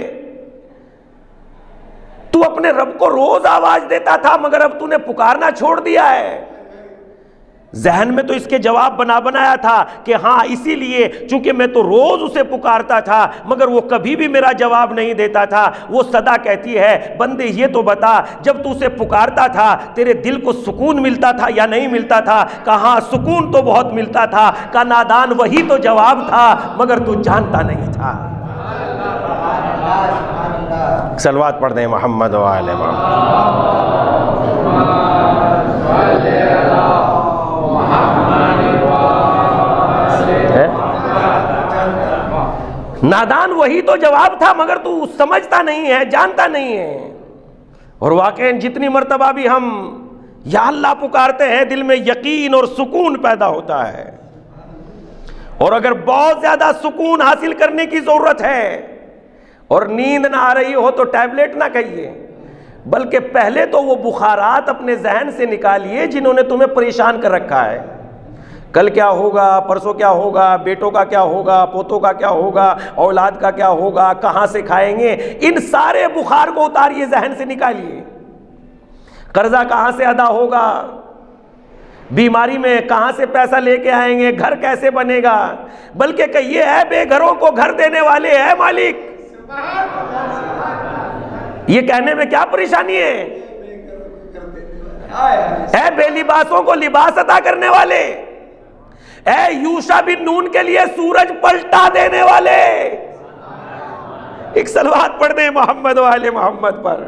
तू अपने रब को रोज आवाज देता था मगर अब तूने पुकारना छोड़ दिया है। जहन में तो इसके जवाब बना बनाया था कि हाँ इसीलिए चूंकि मैं तो रोज उसे पुकारता था मगर वो कभी भी मेरा जवाब नहीं देता था। वो सदा कहती है, बंदे ये तो बता, जब तू उसे पुकारता था तेरे दिल को सुकून मिलता था या नहीं मिलता था? कहा सुकून तो बहुत मिलता था। का नादान वही तो जवाब था मगर तू जानता नहीं था। सलवात पढ़ दें मोहम्मद व आले मोहम्मद। नादान वही तो जवाब था मगर तू समझता नहीं है, जानता नहीं है। और वाकई जितनी मर्तबा भी हम या अल्लाह पुकारते हैं दिल में यकीन और सुकून पैदा होता है। और अगर बहुत ज्यादा सुकून हासिल करने की जरूरत है और नींद ना आ रही हो तो टैबलेट ना कहिए, बल्कि पहले तो वो बुखारात अपने जहन से निकालिए जिन्होंने तुम्हें परेशान कर रखा है। कल क्या होगा, परसों क्या होगा, बेटों का क्या होगा, पोतों का क्या होगा, औलाद का क्या होगा, कहाँ से खाएंगे, इन सारे बुखार को उतारिए, जहन से निकालिए। कर्जा कहाँ से अदा होगा, बीमारी में कहाँ से पैसा लेके आएंगे, घर कैसे बनेगा, बल्कि कहिए है बेघरों को घर देने वाले है मालिक। ये कहने में क्या परेशानी है? है बेलिबासों को लिबास अता करने वाले, ऐ यूशा बिन नून के लिए सूरज पलटा देने वाले। एक सलवात पढ़ दे मोहम्मद वाले मोहम्मद पर।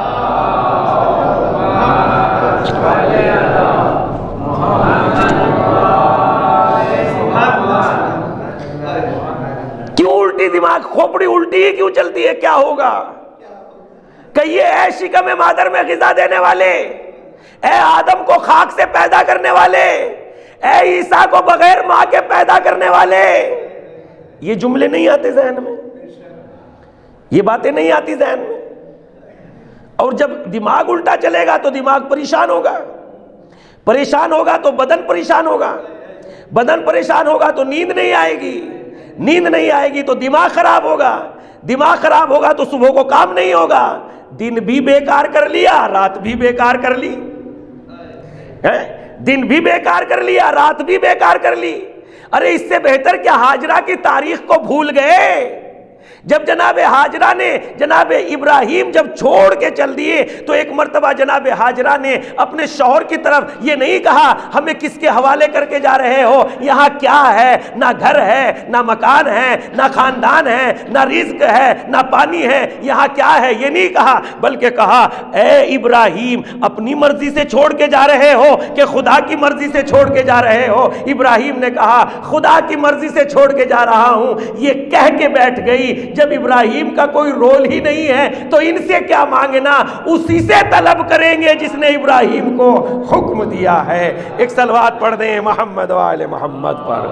क्यों उल्टी दिमाग, खोपड़ी उल्टी ही क्यों चलती है? क्या होगा? कहिए ऐ शिकम मादर में गिजा देने वाले, ऐ आदम को खाक से पैदा करने वाले, ऐ ईसा को बगैर मां के पैदा करने वाले। ये जुमले नहीं आते जहन में? ये बातें नहीं आती जहन में। और जब दिमाग उल्टा चलेगा तो दिमाग परेशान होगा, परेशान होगा तो बदन परेशान होगा, बदन परेशान होगा तो नींद नहीं आएगी, नींद नहीं आएगी तो दिमाग खराब होगा, दिमाग खराब होगा तो सुबह को काम नहीं होगा, दिन भी बेकार कर लिया रात भी बेकार कर ली है, दिन भी बेकार कर लिया रात भी बेकार कर ली। अरे इससे बेहतर क्या हाजरा की तारीख को भूल गए? जब जनाबे हाजरा ने जनाबे इब्राहिम जब छोड़ के चल दिए तो एक मर्तबा जनाबे हाजरा ने अपने शौहर की तरफ ये नहीं कहा हमें किसके हवाले करके जा रहे हो, यहाँ क्या है, ना घर है, ना मकान है, ना खानदान है, ना रिज्क है, ना पानी है, यहाँ क्या है, ये नहीं कहा, बल्कि कहा ए इब्राहिम अपनी मर्जी से छोड़ के जा रहे हो कि खुदा की मर्जी से छोड़ के जा रहे हो? इब्राहिम ने कहा खुदा की मर्जी से छोड़ के जा रहा हूं। ये कह के बैठ गई। जब इब्राहिम का कोई रोल ही नहीं है तो इनसे क्या मांगना, उसी से तलब करेंगे जिसने इब्राहिम को हुक्म दिया है। एक सलवात पढ़ दें मोहम्मद वाले मोहम्मद पर।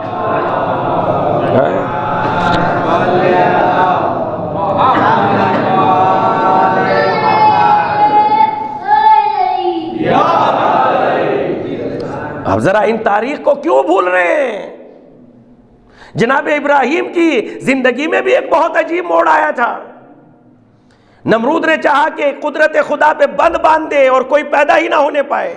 अब जरा इन तारीख को क्यों भूल रहे हैं? जनाब इब्राहिम की जिंदगी में भी एक बहुत अजीब मोड़ आया था। नमरूद ने चाहा कि कुदरत खुदा पे बंद बांध दे और कोई पैदा ही ना होने पाए।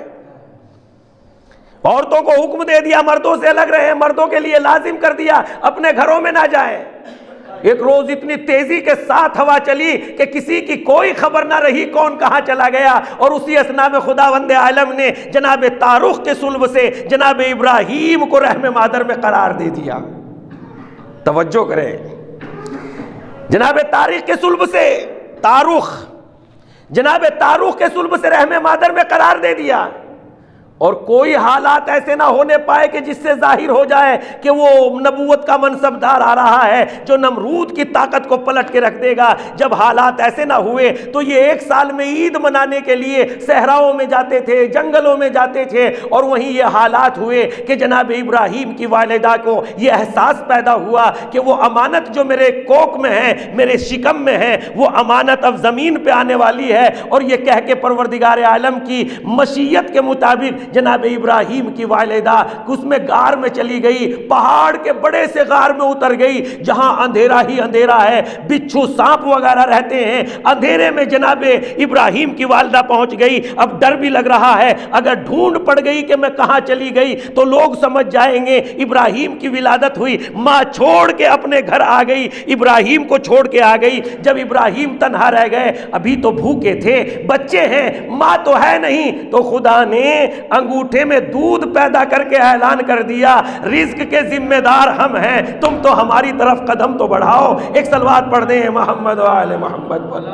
औरतों को हुक्म दे दिया मर्दों से अलग रहे, मर्दों के लिए लाजिम कर दिया अपने घरों में ना जाएं। एक रोज इतनी तेजी के साथ हवा चली कि किसी की कोई खबर ना रही कौन कहां चला गया। और उसी असना में खुदावंद आलम ने जनाब तारुख के सुल्ब से जनाब इब्राहिम को रहम मादर में करार दे दिया। तवज्जो करें, जनाब तारीख के सुल्ब से तारुख जनाब तारुख के सुल्ब से रहम मादर में करार दे दिया। और कोई हालात ऐसे ना होने पाए कि जिससे जाहिर हो जाए कि वो नबूवत का मनसबदार आ रहा है जो नमरूद की ताकत को पलट के रख देगा। जब हालात ऐसे ना हुए तो ये एक साल में ईद मनाने के लिए सहराओं में जाते थे, जंगलों में जाते थे। और वहीं ये हालात हुए कि जनाब इब्राहिम की वालिदा को ये एहसास पैदा हुआ कि वो अमानत जो मेरे कोक में है, मेरे शिकम में है, वो अमानत अब ज़मीन पे आने वाली है। और ये कह के परवरदिगार आलम की मशीयत के मुताबिक जनाब इब्राहिम की वालिदा उसमें गार में चली गई, पहाड़ के बड़े से गार में उतर गई जहां अंधेरा ही अंधेरा है, बिच्छू सांप वगैरह रहते हैं। अंधेरे में जनाब इब्राहिम की वालिदा पहुंच गई। अब डर भी लग रहा है अगर ढूंढ पड़ गई कि मैं कहां चली गई तो लोग समझ जाएंगे इब्राहिम की विलादत हुई। मां छोड़ के अपने घर आ गई, इब्राहिम को छोड़ के आ गई। जब इब्राहिम तन्हा रह गए, अभी तो भूखे थे, बच्चे हैं, मां तो है नहीं, तो खुदा ने अंगूठे में दूध पैदा करके ऐलान कर दिया रिज्क के जिम्मेदार हम हैं, तुम तो हमारी तरफ कदम तो बढ़ाओ। एक सलवात पढ़ दें मोहम्मद वाले मोहम्मद पर।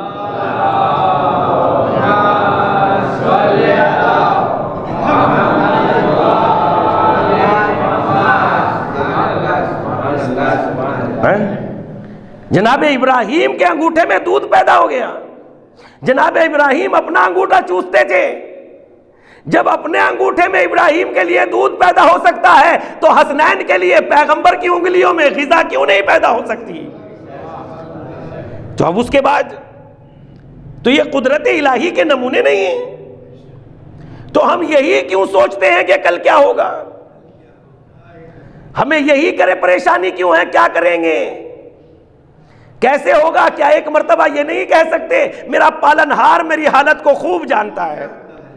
जनाब इब्राहिम के अंगूठे में दूध पैदा हो गया। जनाब इब्राहिम अपना अंगूठा चूसते थे। जब अपने अंगूठे में इब्राहिम के लिए दूध पैदा हो सकता है तो हसनैन के लिए पैगंबर की उंगलियों में ग़िज़ा क्यों नहीं पैदा हो सकती? तो अब उसके बाद तो ये कुदरत इलाही के नमूने नहीं है। तो हम यही क्यों सोचते हैं कि कल क्या होगा? हमें यही करे परेशानी क्यों है, क्या करेंगे, कैसे होगा? क्या एक मर्तबा ये नहीं कह सकते मेरा पालनहार मेरी हालत को खूब जानता है?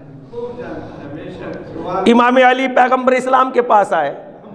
इमाम अली पैगंबर इस्लाम के पास आए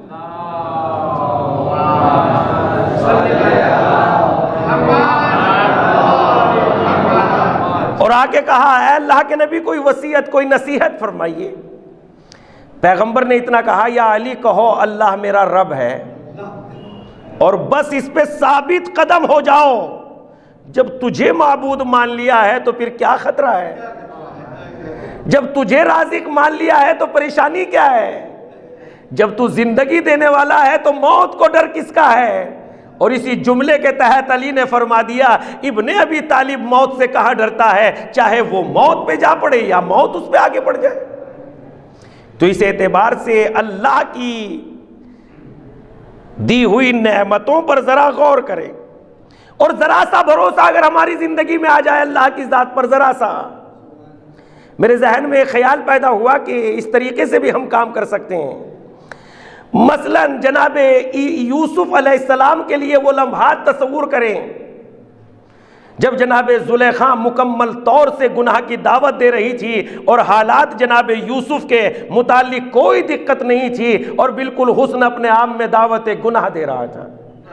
और आके कहा है अल्लाह के नबी कोई वसीयत कोई नसीहत फरमाइए। पैगंबर ने इतना कहा या अली कहो अल्लाह मेरा रब है और बस इस पे साबित कदम हो जाओ। जब तुझे माबूद मान लिया है तो फिर क्या खतरा है? जब तुझे राज़िक मान लिया है तो परेशानी क्या है? जब तू जिंदगी देने वाला है तो मौत को डर किसका है? और इसी जुमले के तहत अली ने फरमा दिया इब्ने अबी तालिब मौत से कहाँ डरता है, चाहे वो मौत पे जा पड़े या मौत उस पे आगे बढ़ जाए। तो इस एतबार से अल्लाह की दी हुई नेमतों पर जरा गौर करें। और ज़रा सा भरोसा अगर हमारी ज़िंदगी में आ जाए अल्लाह की ज़ात पर, ज़रा सा, मेरे जहन में एक ख्याल पैदा हुआ कि इस तरीके से भी हम काम कर सकते हैं। मसलन जनाब यूसुफ अलैहिस्सलाम के लिए वो लम्हात तस्वुर करें जब जनाब ज़ुलेखा मुकम्मल तौर से गुनाह की दावत दे रही थी और हालात जनाब यूसुफ के मुतालिक कोई दिक्कत नहीं थी और बिल्कुल हुस्न अपने आप में दावत गुनाह दे रहा था,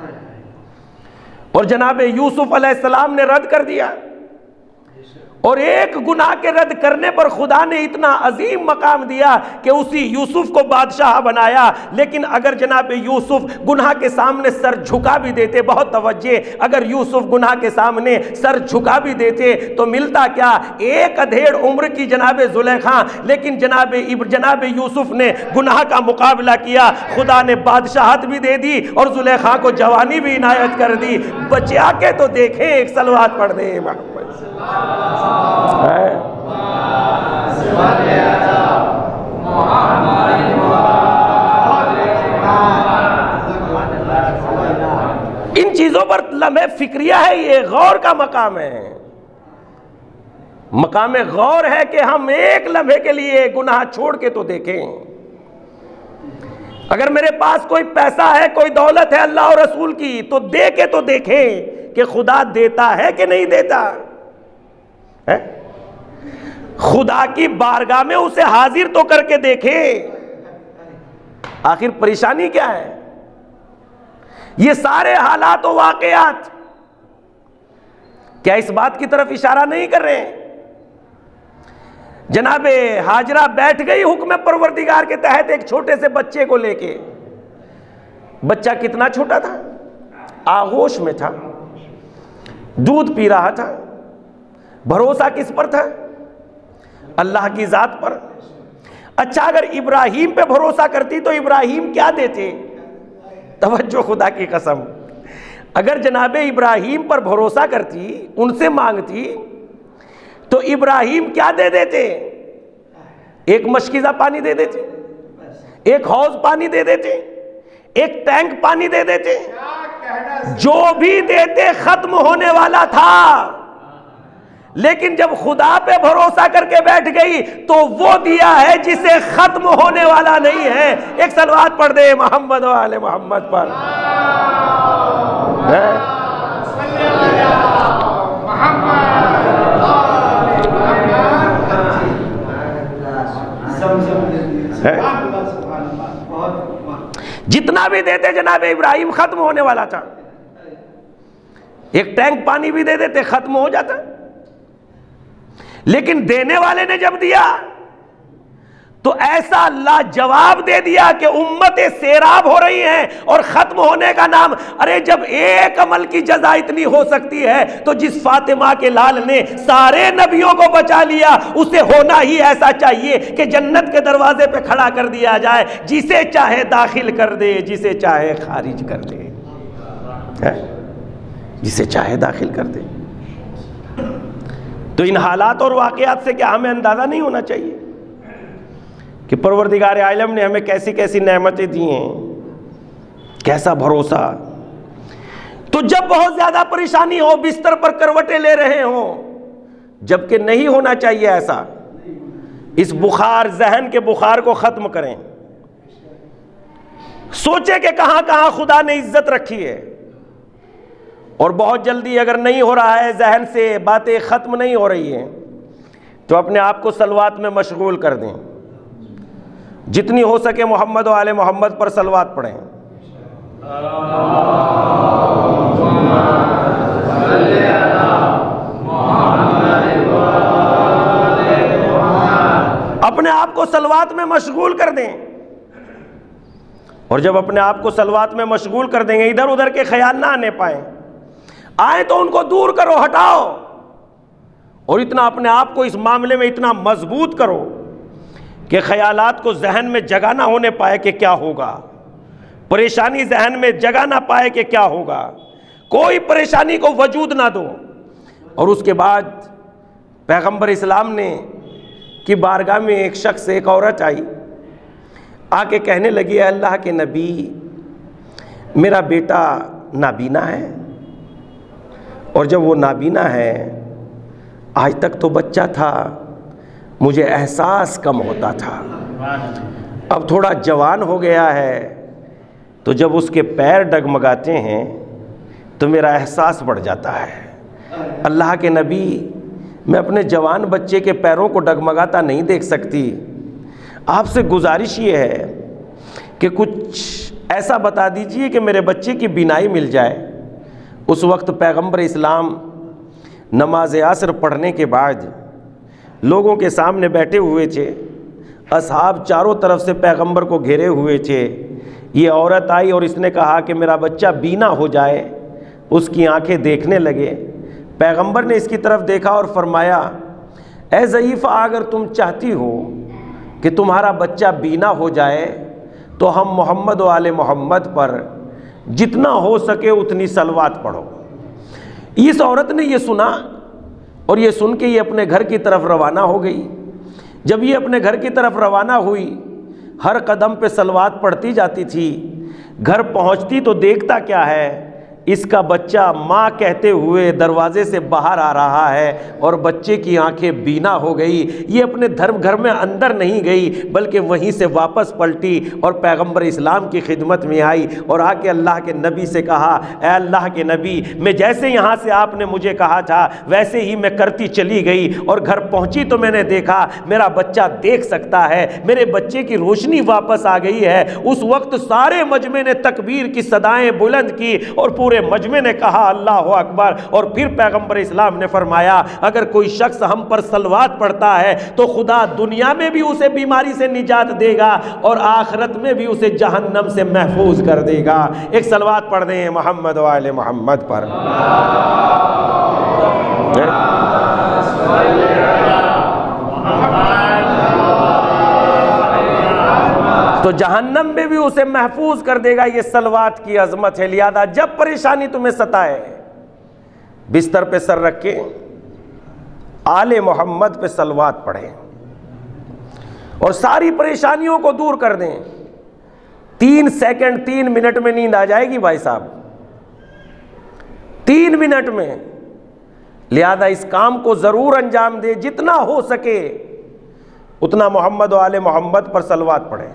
और जनाब यूसुफ अलैहिस्सलाम ने रद्द कर दिया। और एक गुनाह के रद्द करने पर खुदा ने इतना अजीम मकाम दिया कि उसी यूसुफ को बादशाह बनाया। लेकिन अगर जनाब यूसुफ गुनाह के सामने सर झुका भी देते, बहुत तवज्जे, अगर यूसुफ गुनाह के सामने सर झुका भी देते तो मिलता क्या? एक अधेड़ उम्र की जनाब ज़ुलेखा, लेकिन जनाब जनाब यूसुफ ने गुनाह का मुकाबला किया, खुदा ने बादशाहत भी दे दी और ज़ुलेखा को जवानी भी इनायत कर दी। बचा के तो देखें, एक सलवात पढ़ दे इन चीजों पर लम्हे फिक्रिया है, ये गौर का मकाम है। मकाम गौर है कि हम एक लम्हे के लिए गुनाह छोड़ के तो देखें। अगर मेरे पास कोई पैसा है, कोई दौलत है अल्लाह और रसूल की, तो दे के तो देखें कि खुदा देता है कि नहीं देता है। खुदा की बारगाह में उसे हाजिर तो करके देखें। आखिर परेशानी क्या है? ये सारे हालात और वाकयात क्या इस बात की तरफ इशारा नहीं कर रहे हैं? जनाबे हाजरा बैठ गई हुक्म परवरदिगार के तहत एक छोटे से बच्चे को लेके। बच्चा कितना छोटा था? आगोश में था, दूध पी रहा था। भरोसा किस पर था? अल्लाह की जात पर। अच्छा, अगर इब्राहिम पे भरोसा करती तो इब्राहिम क्या देते? तवज्जो, खुदा की कसम, अगर जनाबे इब्राहिम पर भरोसा करती, उनसे मांगती, तो इब्राहिम क्या दे देते? एक मशकीज़ा पानी दे देते, एक हौज पानी दे देते, एक टैंक पानी दे देते। जो भी देते खत्म होने वाला था। लेकिन जब खुदा पे भरोसा करके बैठ गई तो वो दिया है जिसे खत्म होने वाला नहीं है। एक सलवात पढ़ दे मोहम्मद वाले मोहम्मद पर। है? है? जितना भी देते जनाब इब्राहिम खत्म होने वाला था। एक टैंक पानी भी दे देते, खत्म हो जाता। लेकिन देने वाले ने जब दिया तो ऐसा लाजवाब दे दिया कि उम्मतें सैराब हो रही हैं और खत्म होने का नाम। अरे जब एक अमल की जजा इतनी हो सकती है तो जिस फातिमा के लाल ने सारे नबियों को बचा लिया, उसे होना ही ऐसा चाहिए कि जन्नत के दरवाजे पे खड़ा कर दिया जाए, जिसे चाहे दाखिल कर दे, जिसे चाहे खारिज कर दे, है? जिसे चाहे दाखिल कर दे। तो इन हालात और वाकयात से क्या हमें अंदाज़ा नहीं होना चाहिए कि परवरदिगार आलम ने हमें कैसी कैसी नेमतें दी हैं, कैसा भरोसा। तो जब बहुत ज़्यादा परेशानी हो, बिस्तर पर करवटें ले रहे हो, जबकि नहीं होना चाहिए ऐसा, इस बुखार, जहन के बुखार को ख़त्म करें। सोचे कि कहाँ कहाँ खुदा ने इज्जत रखी है। और बहुत जल्दी अगर नहीं हो रहा है, जहन से बातें ख़त्म नहीं हो रही हैं, तो अपने आप को सलवात में मशगूल कर दें। जितनी हो सके मोहम्मद व आले मोहम्मद पर सलवात पढ़ें। अपने आप को सलवात में मशगूल कर दें। और जब अपने आप को सलवात में मशगूल कर देंगे, इधर उधर के ख्याल ना आने पाए, आए तो उनको दूर करो, हटाओ। और इतना अपने आप को इस मामले में इतना मजबूत करो कि ख्यालात को जहन में जगह ना होने पाए कि क्या होगा, परेशानी जहन में जगह ना पाए कि क्या होगा, कोई परेशानी को वजूद ना दो। और उसके बाद पैगंबर इस्लाम ने की बारगाह में एक शख्स, एक औरत आई, आके कहने लगी, अल्लाह के नबी, मेरा बेटा नाबीना है, और जब वो नाबीना है, आज तक तो बच्चा था, मुझे एहसास कम होता था, अब थोड़ा जवान हो गया है, तो जब उसके पैर डगमगाते हैं तो मेरा एहसास बढ़ जाता है। अल्लाह के नबी, मैं अपने जवान बच्चे के पैरों को डगमगाता नहीं देख सकती, आपसे गुजारिश ये है कि कुछ ऐसा बता दीजिए कि मेरे बच्चे की बीनाई मिल जाए। उस वक्त पैगंबर इस्लाम नमाज असर पढ़ने के बाद लोगों के सामने बैठे हुए थे, असहाब चारों तरफ से पैगंबर को घेरे हुए थे। ये औरत आई और इसने कहा कि मेरा बच्चा बीना हो जाए, उसकी आंखें देखने लगे। पैगंबर ने इसकी तरफ देखा और फरमाया, ए ज़ईफ़ा, अगर तुम चाहती हो कि तुम्हारा बच्चा बीना हो जाए तो हम मोहम्मद व आले मोहम्मद पर जितना हो सके उतनी सलवात पढ़ो। इस औरत ने ये सुना और ये सुन के ये अपने घर की तरफ रवाना हो गई। जब ये अपने घर की तरफ रवाना हुई, हर कदम पे सलवात पढ़ती जाती थी। घर पहुंचती तो देखता क्या है, इसका बच्चा माँ कहते हुए दरवाजे से बाहर आ रहा है और बच्चे की आंखें बीना हो गई। ये अपने धर्म घर में अंदर नहीं गई, बल्कि वहीं से वापस पलटी और पैगंबर इस्लाम की खिदमत में आई और आके अल्लाह के नबी से कहा, ए अल्लाह के नबी, मैं जैसे यहाँ से आपने मुझे कहा था वैसे ही मैं करती चली गई और घर पहुँची तो मैंने देखा मेरा बच्चा देख सकता है, मेरे बच्चे की रोशनी वापस आ गई है। उस वक्त सारे मजमे ने तकबीर की सदाएँ बुलंद की और पूरे मजमे ने कहा अल्लाह अकबर। और फिर पैगंबर इस्लाम ने फरमाया, अगर कोई शख्स हम पर सलवात पढ़ता है तो खुदा दुनिया में भी उसे बीमारी से निजात देगा और आखिरत में भी उसे जहन्नम से महफूज कर देगा। एक सलवात पढ़ दें मोहम्मद व आले मोहम्मद पर। तो जहन्नम में भी उसे महफूज कर देगा। ये सलवात की अजमत है। लिहाजा जब परेशानी तुम्हें सताए, बिस्तर पे सर रख के आले मोहम्मद पे सलवात पढ़ें और सारी परेशानियों को दूर कर दें। तीन सेकंड तीन मिनट में नींद आ जाएगी भाई साहब, तीन मिनट में। लिहाजा इस काम को जरूर अंजाम दे, जितना हो सके उतना मोहम्मद वाले मोहम्मद पर सलवात पढ़ें,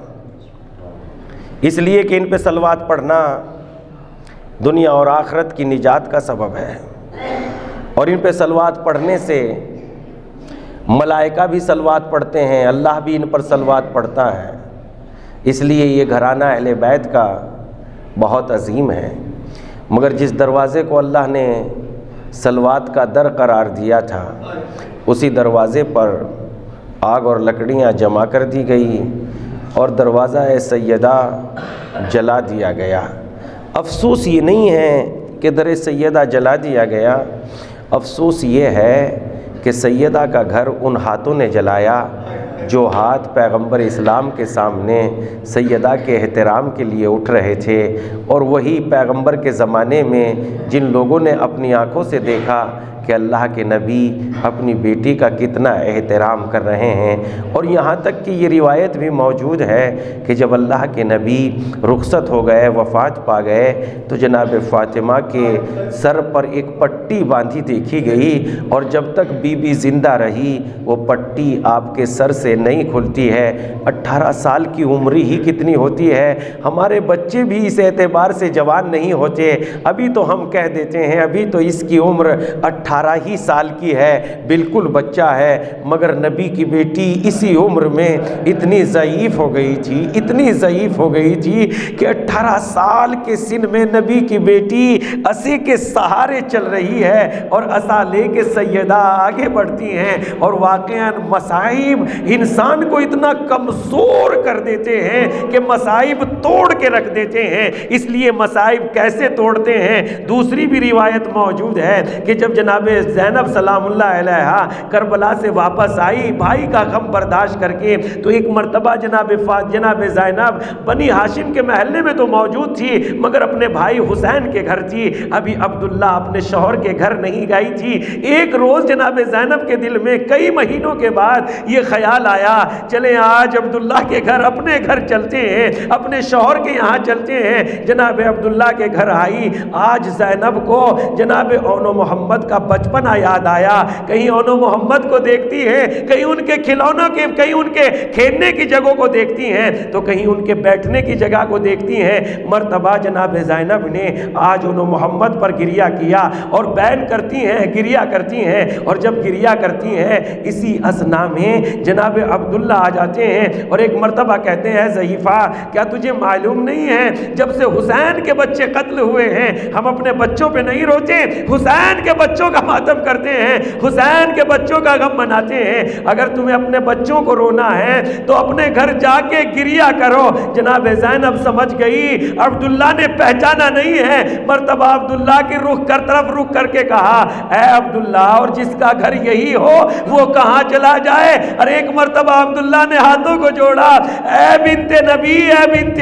इसलिए कि इन पे सलवात पढ़ना दुनिया और आखिरत की निजात का सबब है। और इन पे सलवात पढ़ने से मलाइका भी सलवात पढ़ते हैं, अल्लाह भी इन पर सलवात पढ़ता है। इसलिए ये घराना अहले बैत का बहुत अजीम है। मगर जिस दरवाज़े को अल्लाह ने सलवात का दर करार दिया था, उसी दरवाज़े पर आग और लकड़ियाँ जमा कर दी गई और दरवाज़ा ए सैयदा जला दिया गया। अफसोस ये नहीं है कि दर सैयदा जला दिया गया, अफसोस ये है कि सैयदा का घर उन हाथों ने जलाया जो हाथ पैगंबर इस्लाम के सामने सैयदा के एहतराम के लिए उठ रहे थे। और वही पैगंबर के ज़माने में जिन लोगों ने अपनी आँखों से देखा कि अल्लाह के नबी अपनी बेटी का कितना एहतराम कर रहे हैं। और यहाँ तक कि ये रिवायत भी मौजूद है कि जब अल्लाह के नबी रुखसत हो गए, वफ़ात पा गए, तो जनाब फ़ातिमा के सर पर एक पट्टी बांधी देखी गई और जब तक बीबी ज़िंदा रही वो पट्टी आपके सर से नहीं खुलती है। अट्ठारह साल की उम्र ही कितनी होती है। हमारे बच्चे भी इस एतबार से जवान नहीं होते। अभी तो हम कह देते हैं अभी तो इसकी उम्र अट्ठारह ही साल की है, बिल्कुल बच्चा है। मगर नबी की बेटी इसी उम्र में इतनी ज़ईफ़ हो गई थी, इतनी ज़ईफ़ हो गई थी कि अट्ठारह साल के सिन में नबी की बेटी असी के सहारे चल रही है और असा ले के सैयदा आगे बढ़ती हैं। और वाक़ईन मसाइब इंसान को इतना कमज़ोर कर देते हैं कि मसाइब तोड़ के रख देते हैं। इसलिए मसाइब कैसे तोड़ते हैं, दूसरी भी रिवायत मौजूद है कि जब जनाब जनाब ज़ैनब सलामुल्लाह अलैहा करबला से वापस आई भाई का गम बर्दाश्त करके, तो एक मरतबा जनाब फात जनाब ज़ैनब बनी हाशिम के महल्ले में तो मौजूद थी मगर अपने भाई हुसैन के घर थी, अभी अब्दुल्ला अपने शौहर के घर नहीं गई थी। एक रोज़ जनाब ज़ैनब के दिल में कई महीनों के बाद ये ख्याल आया, चले आज अब्दुल्ला के घर अपने घर चलते हैं, अपने शौहर के यहाँ चलते हैं। जनाब अब्दुल्ला के घर आई। आज ज़ैनब को जनाब ओनो मोहम्मद का बचपना याद आया, कहीं ओनो मोहम्मद को देखती है, कहीं उनके खिलौनों के, कहीं उनके खेलने की जगहों को देखती हैं, तो कहीं उनके बैठने की जगह को देखती हैं। मर्तबा जनाब ज़ैनब ने आज ओनो मोहम्मद पर गिरिया किया और बैन करती हैं, गिरिया करती हैं, और जब गिरिया करती हैं इसी असना में जनाब अब्दुल्ला आ जाते हैं और एक मर्तबा कहते हैं, ज़हीफ़ा क्या तुझे मालूम नहीं है जब से हुसैन के बच्चे कत्ल हुए हैं हम अपने बच्चों पे नहीं रोते, हुसैन के बच्चों का मातम करते हैं, हुसैन के बच्चों का गम मनाते हैं। अगर तुम्हें अपने बच्चों को रोना है तो अपने घर जाके गिरिया करो। जनाब ज़ैनब समझ गई अब्दुल्ला ने पहचाना नहीं है। मर्तबा अब्दुल्ला की रुख कर तरफ रुख करके कहा, ऐ अब्दुल्ला, और जिसका घर यही हो वो कहाँ चला जाए। अरे एक मर्तबा अब्दुल्ला ने हाथों को जोड़ा, ऐ बिनते नबी, ऐ बिनते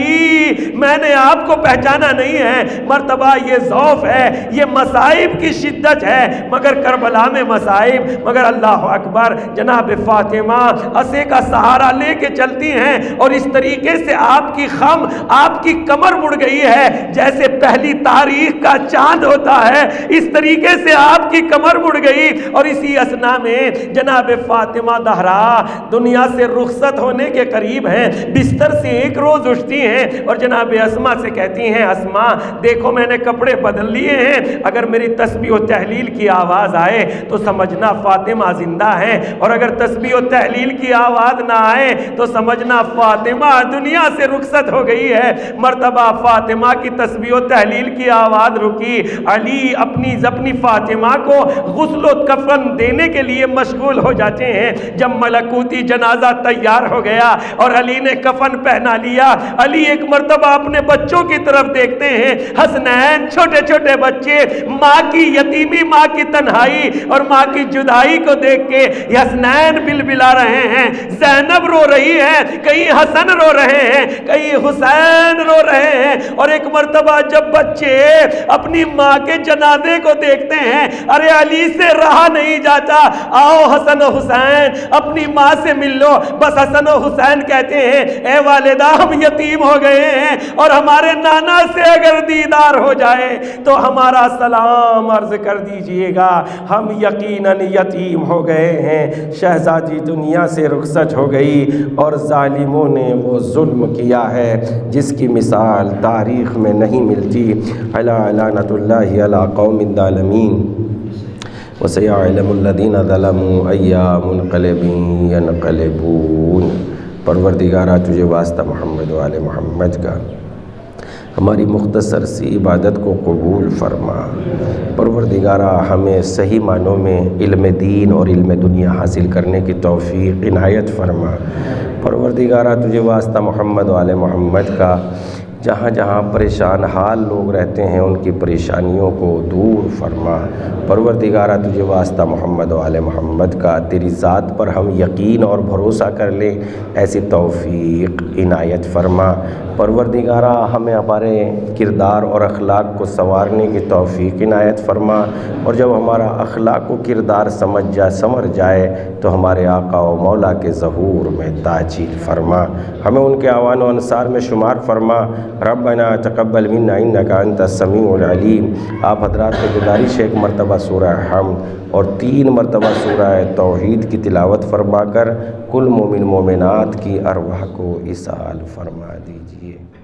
अली, मैंने आपको पहचाना नहीं है। मर्तबा ये ज़ौफ़ है, ये मसाइब की शिद्दत है, मगर करबला में मसाइब, मगर अल्लाह अकबर जनाब फातिमा असे का सहारा लेके चलती हैं और इस तरीके से आपकी खम, आपकी कमर मुड़ गई है जैसे पहली तारीख का चांद होता है, इस तरीके से आपकी कमर मुड़ गई। और इसी असना में जनाब फातिमा दहरा दुनिया से रुखसत होने के करीब हैं, बिस्तर से एक रोज उठती हैं और जनाब अस्मा से कहती हैं, अस्मा देखो मैंने कपड़े बदल लिए हैं, अगर मेरी तस्बीह और तहलील की आवाज़ आए तो समझना फातिमा जिंदा है, और अगर तस्बीह और तहलील की आवाज़ ना आए तो समझना फातिमा दुनिया से रुखसत हो गई है। मर्तबा फातिमा की तस्बीह और तहलील की आवाज़ रुकी। अली अपनी अपनी फातिमा को गुस्ल और कफन देने के लिए मशगूल हो जाते हैं। जब मलकूती जनाजा तैयार हो गया और अली ने कफन पहना लिया, अली एक मर्तबा अपने बच्चों की तरफ देखते हैं, हसनैन छोटे छोटे बच्चे, माँ की यतीमी, माँ की तन्हाई और माँ की जुदाई को देख के हसनैन बिलबिला रहे हैं, ज़ैनब रो रही है, कहीं हसन रो रहे हैं, कहीं हुसैन रो रहे हैं। और एक मर्तबा जब बच्चे अपनी माँ के जनाजे को देखते हैं, अरे अली से रहा नहीं जाता, आओ हसन हुसैन अपनी माँ से मिल लो। बस हसन हुसैन कहते हैं, ए वालिदा हम यतीम हो गए हैं और हमारे नाना से अगर दीदार हो जाए तो हमारा सलाम अर्ज कर दीजिएगा, हम यकीनन यतीम हो गए हैं। शहजादी दुनिया से रुखसत हो गई और जालिमों ने वो जुल्म किया है जिसकी मिसाल तारीख़ में नहीं मिलती। अला लानतुल्लाहि अला कौमिद ज़ालिमीन व सयअलमुल्लज़ीना ज़लमू अय्या मुनक़लिबिन यनक़लिबून। परवरदिगारा तुझे वास्ता मोहम्मद व आले मोहम्मद का हमारी मुख्तसर सी इबादत को कबूल फरमा। परवरदिगारा हमें सही मानों में इल्म दीन और इल्म दुनिया हासिल करने की तौफ़ीक़ इनायत फरमा। परवरदिगारा तुझे वास्ता मोहम्मद वाले मोहम्मद का जहाँ जहाँ परेशान हाल लोग रहते हैं उनकी परेशानियों को दूर फरमा। परवरदिगारा तुझे वास्ता मोहम्मद वाले मोहम्मद का तेरी ज़ात पर हम यकीन और भरोसा कर लें, ऐसी तौफ़ीक़ इनायत फरमा। परवरदिगारा हमें हमारे किरदार और अखलाक को संवारने की तौफ़ीक़ इनायत फरमा, और जब हमारा अखलाक व किरदार समझ जाए संवर जाए तो हमारे आका व मौला के ज़हूर में ताजील फरमा, हमें उनके आवान व अंसार में शुमार फरमा। रब्बना तक़ब्बल मिन्ना इन्नका अंतस समीउल अलीम। आप हज़रात से गुजारिश एक मरतबा सूरह हमद और तीन मरतबा सूरह तौहीद की तिलावत फरमा कर कुल मोमिन मोमिनात की अरवाह को इसाल फरमा दीजिए।